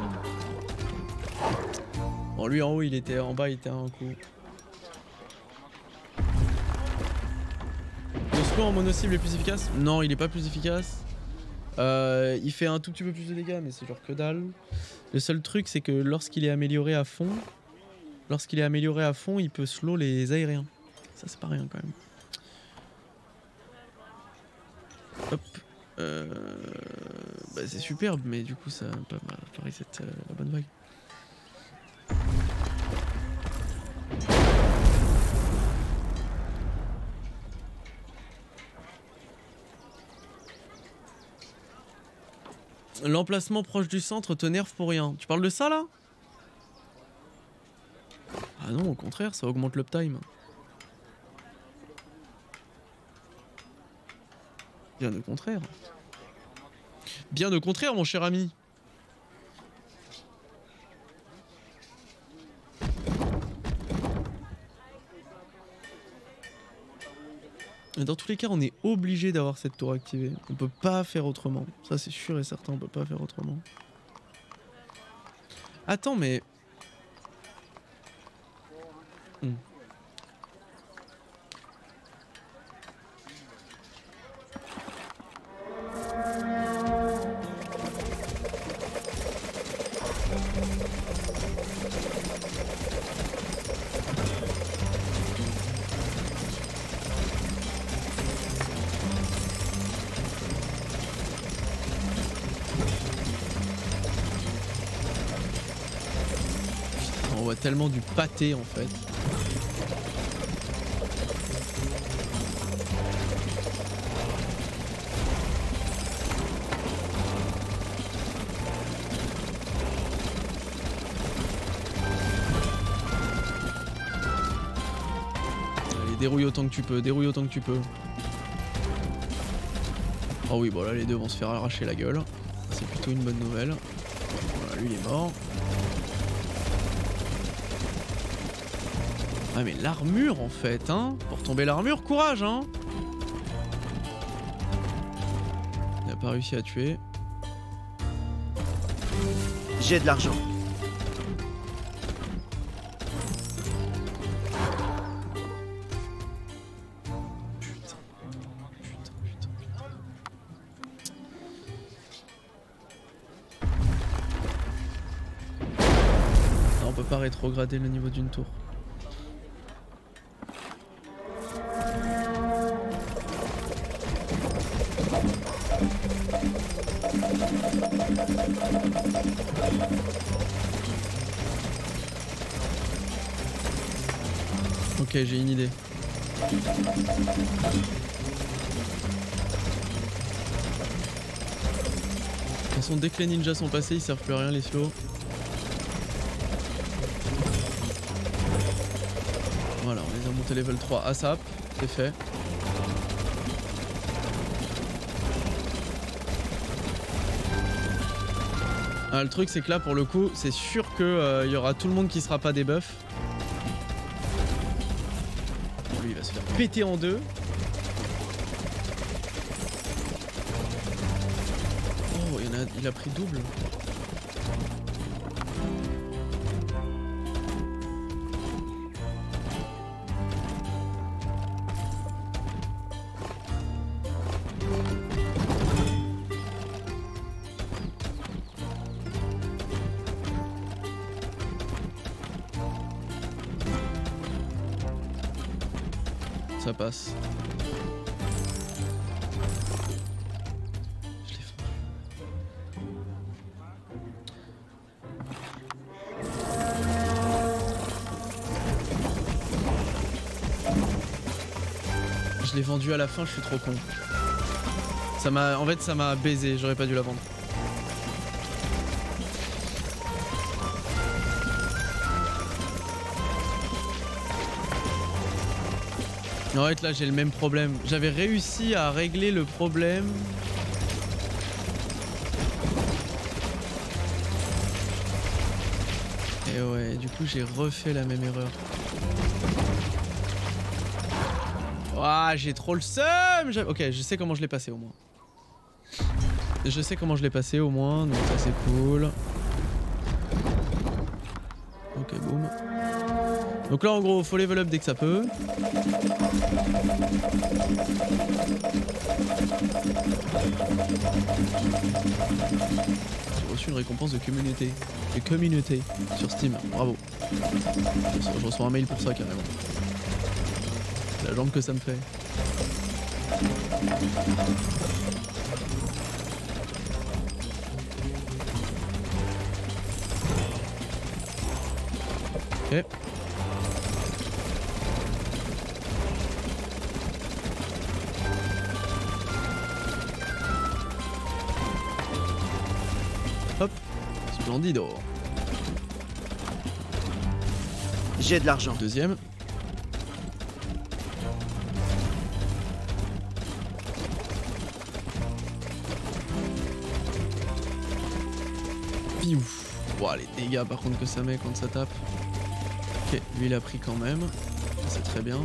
Bon, lui en haut, il était en bas, il était à un coup. Le slow en mono-cible est plus efficace? Non, il est pas plus efficace. Euh, il fait un tout petit peu plus de dégâts, mais c'est genre que dalle. Le seul truc, c'est que lorsqu'il est amélioré à fond, Lorsqu'il est amélioré à fond, il peut slow les aériens. Ça, c'est pas rien quand même. Hop. Euh... Bah, c'est superbe, mais du coup, ça n'a pas, pas reset euh, la bonne vague. L'emplacement proche du centre te nerve pour rien. Tu parles de ça là? Ah non, au contraire, ça augmente l'uptime. Bien au contraire. Bien au contraire, mon cher ami. Mais dans tous les cas, on est obligé d'avoir cette tour activée. On peut pas faire autrement. Ça, c'est sûr et certain, on peut pas faire autrement. Attends, mais... Hmm. On voit tellement du pâté en fait. Allez, dérouille autant que tu peux, dérouille autant que tu peux. Oh oui, bon là les deux vont se faire arracher la gueule. C'est plutôt une bonne nouvelle. Voilà, lui il est mort. Ah mais l'armure en fait, hein. Pour tomber l'armure, courage, hein. Il n'a pas réussi à tuer. J'ai de l'argent. Putain, putain, putain, putain. Non, on peut pas rétrograder le niveau d'une tour. Ok, j'ai une idée. De toute façon, dès que les ninjas sont passés, ils servent plus à rien les slows. Voilà, on les a montés level trois ASAP, c'est fait. Ah, le truc c'est que là pour le coup c'est sûr que euh, y aura tout le monde qui sera pas debuff. Lui lui il va se faire péter en deux. Oh, il, y en a, il a pris double. Ça passe. Je l'ai fendu. Je l'ai vendu à la fin, je suis trop con. Ça m'a, en fait, ça m'a baisé. J'aurais pas dû la vendre. En fait là j'ai le même problème. J'avais réussi à régler le problème. Et ouais, du coup j'ai refait la même erreur. Ouah, j'ai trop le seum. Ok, je sais comment je l'ai passé au moins. Je sais comment je l'ai passé au moins, donc ça c'est cool. Ok, boum. Donc là en gros faut level up dès que ça peut. J'ai reçu une récompense de communauté. De communauté sur Steam. Bravo. Je reçois un mail pour ça carrément. C'est la jambe que ça me fait. Ok. Hop, splendido. J'ai de l'argent. Deuxième. Piouf. Wow, les dégâts par contre que ça met quand ça tape. Ok, lui il a pris quand même. C'est très bien.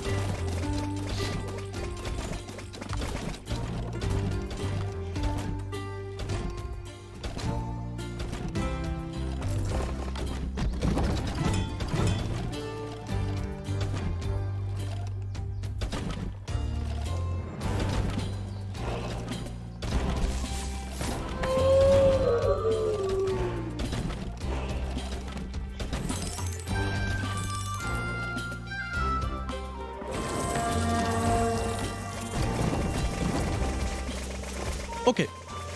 Ok.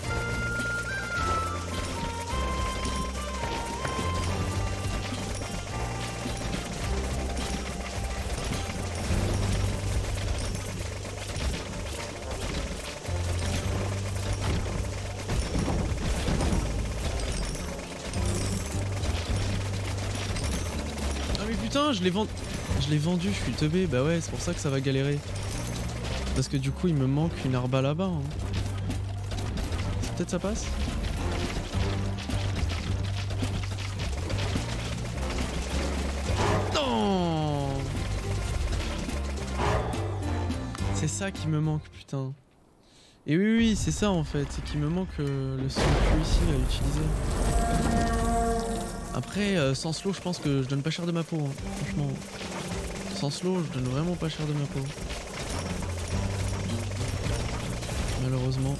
Ah mais putain, je l'ai vendu. Je l'ai vendu, je suis teubé. Bah ouais, c'est pour ça que ça va galérer. Parce que du coup, il me manque une arba là-bas. Hein. Peut-être ça passe. Non. C'est ça qui me manque, putain. Et oui, oui, c'est ça en fait. C'est qu'il me manque euh, le son Q ici à utiliser. Après, euh, sans slow, je pense que je donne pas cher de ma peau. Hein. Franchement. Sans slow, je donne vraiment pas cher de ma peau. Malheureusement.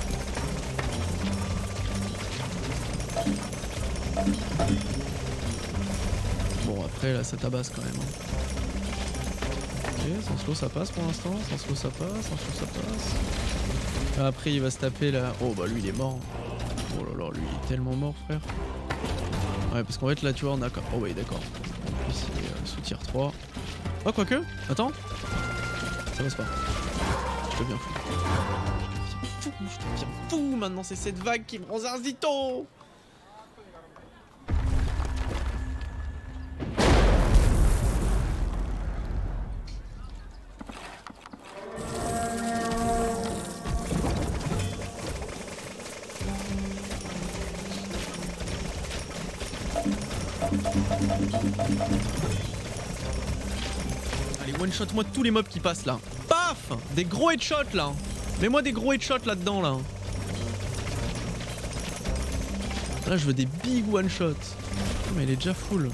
Bon après là ça tabasse quand même. Hein. Ok, sans slow ça passe pour l'instant, sans slow ça passe, sans slow ça passe. Après il va se taper là. Oh bah lui il est mort. Oh là là, lui il est tellement mort frère. Ouais parce qu'en fait là tu vois on a... Oh oui d'accord. En plus il est euh, sous tier trois. Oh quoique, attends. Ça passe pas. Je te viens fou. Je te viens fou maintenant, c'est cette vague qui me rend zarzito. Allez, one-shot moi tous les mobs qui passent là. Paf! Des gros headshots là. Mets-moi des gros headshots là-dedans là. Là, je veux des big one-shots. Oh, mais il est déjà full.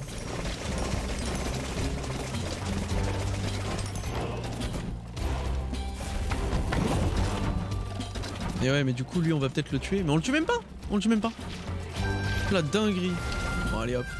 Et ouais, mais du coup, lui, on va peut-être le tuer. Mais on le tue même pas. On le tue même pas. La dinguerie. Bon, allez hop.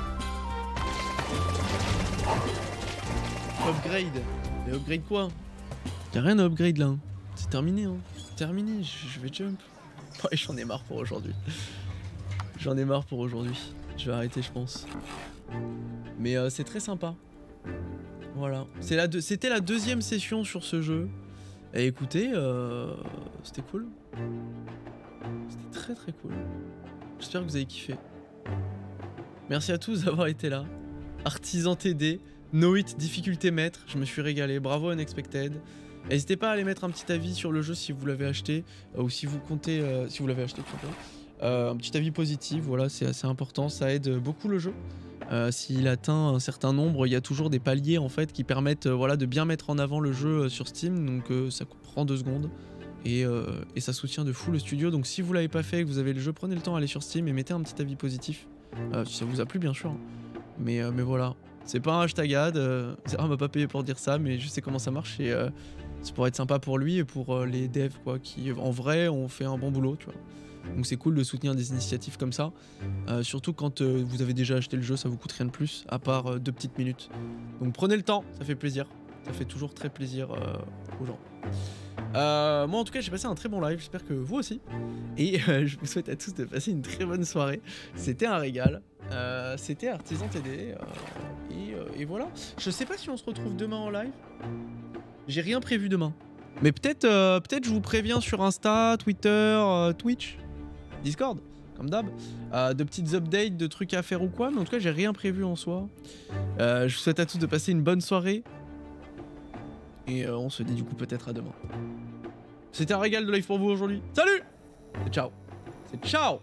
Upgrade. Mais upgrade quoi? Y'a rien à upgrade là. C'est terminé, hein. Terminé. Je, je vais jump. Ouais, j'en ai marre pour aujourd'hui. J'en ai marre pour aujourd'hui. Je vais arrêter, je pense. Mais euh, c'est très sympa. Voilà. C'était la, la deuxième session sur ce jeu. Et écoutez, euh, c'était cool. C'était très très cool. J'espère que vous avez kiffé. Merci à tous d'avoir été là. Artisan T D, No Hit, difficulté maître. Je me suis régalé. Bravo Unexpected. N'hésitez pas à aller mettre un petit avis sur le jeu si vous l'avez acheté. Euh, ou si vous comptez... Euh, si vous l'avez acheté tout simplement. Euh, un petit avis positif, voilà, c'est assez important. Ça aide beaucoup le jeu. Euh, S'il atteint un certain nombre, il y a toujours des paliers en fait qui permettent euh, voilà, de bien mettre en avant le jeu euh, sur Steam. Donc euh, ça prend deux secondes. Et, euh, et ça soutient de fou le studio. Donc si vous l'avez pas fait et que vous avez le jeu, prenez le temps d'aller sur Steam et mettez un petit avis positif. Euh, si ça vous a plu bien sûr. Hein. Mais, euh, mais voilà. C'est pas un hashtag ad. Euh, on m'a pas payé pour dire ça, mais je sais comment ça marche. Et euh, c'est pour être sympa pour lui et pour euh, les devs quoi, qui en vrai ont fait un bon boulot. Tu vois. Donc c'est cool de soutenir des initiatives comme ça. Euh, surtout quand euh, vous avez déjà acheté le jeu, ça vous coûte rien de plus, à part euh, deux petites minutes. Donc prenez le temps, ça fait plaisir. Ça fait toujours très plaisir euh, aux gens. Euh, moi en tout cas j'ai passé un très bon live, j'espère que vous aussi. Et euh, je vous souhaite à tous de passer une très bonne soirée. C'était un régal. Euh, C'était Artisan T D. Euh, et, euh, et voilà. Je sais pas si on se retrouve demain en live. J'ai rien prévu demain. Mais peut-être euh, peut-être je vous préviens sur Insta, Twitter, euh, Twitch. Discord, comme d'hab, euh, de petites updates, de trucs à faire ou quoi, mais en tout cas j'ai rien prévu en soi. Euh, je vous souhaite à tous de passer une bonne soirée. Et euh, on se dit du coup peut-être à demain. C'était un régal de live pour vous aujourd'hui. Salut! C'est ciao. C'est ciao!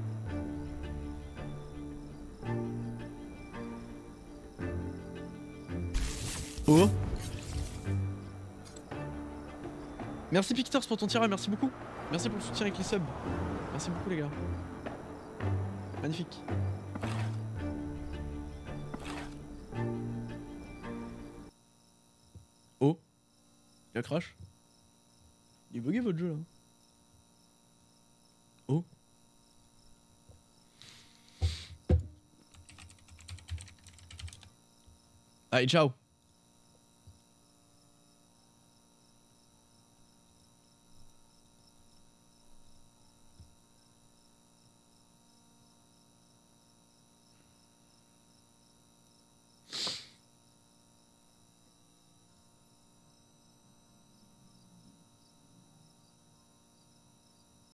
Oh! Merci Pictors pour ton tirage, merci beaucoup. Merci pour le soutien avec les subs. Merci beaucoup les gars. Magnifique. Oh. Il a crash. Il est bugué votre jeu là. Oh. Allez, ciao.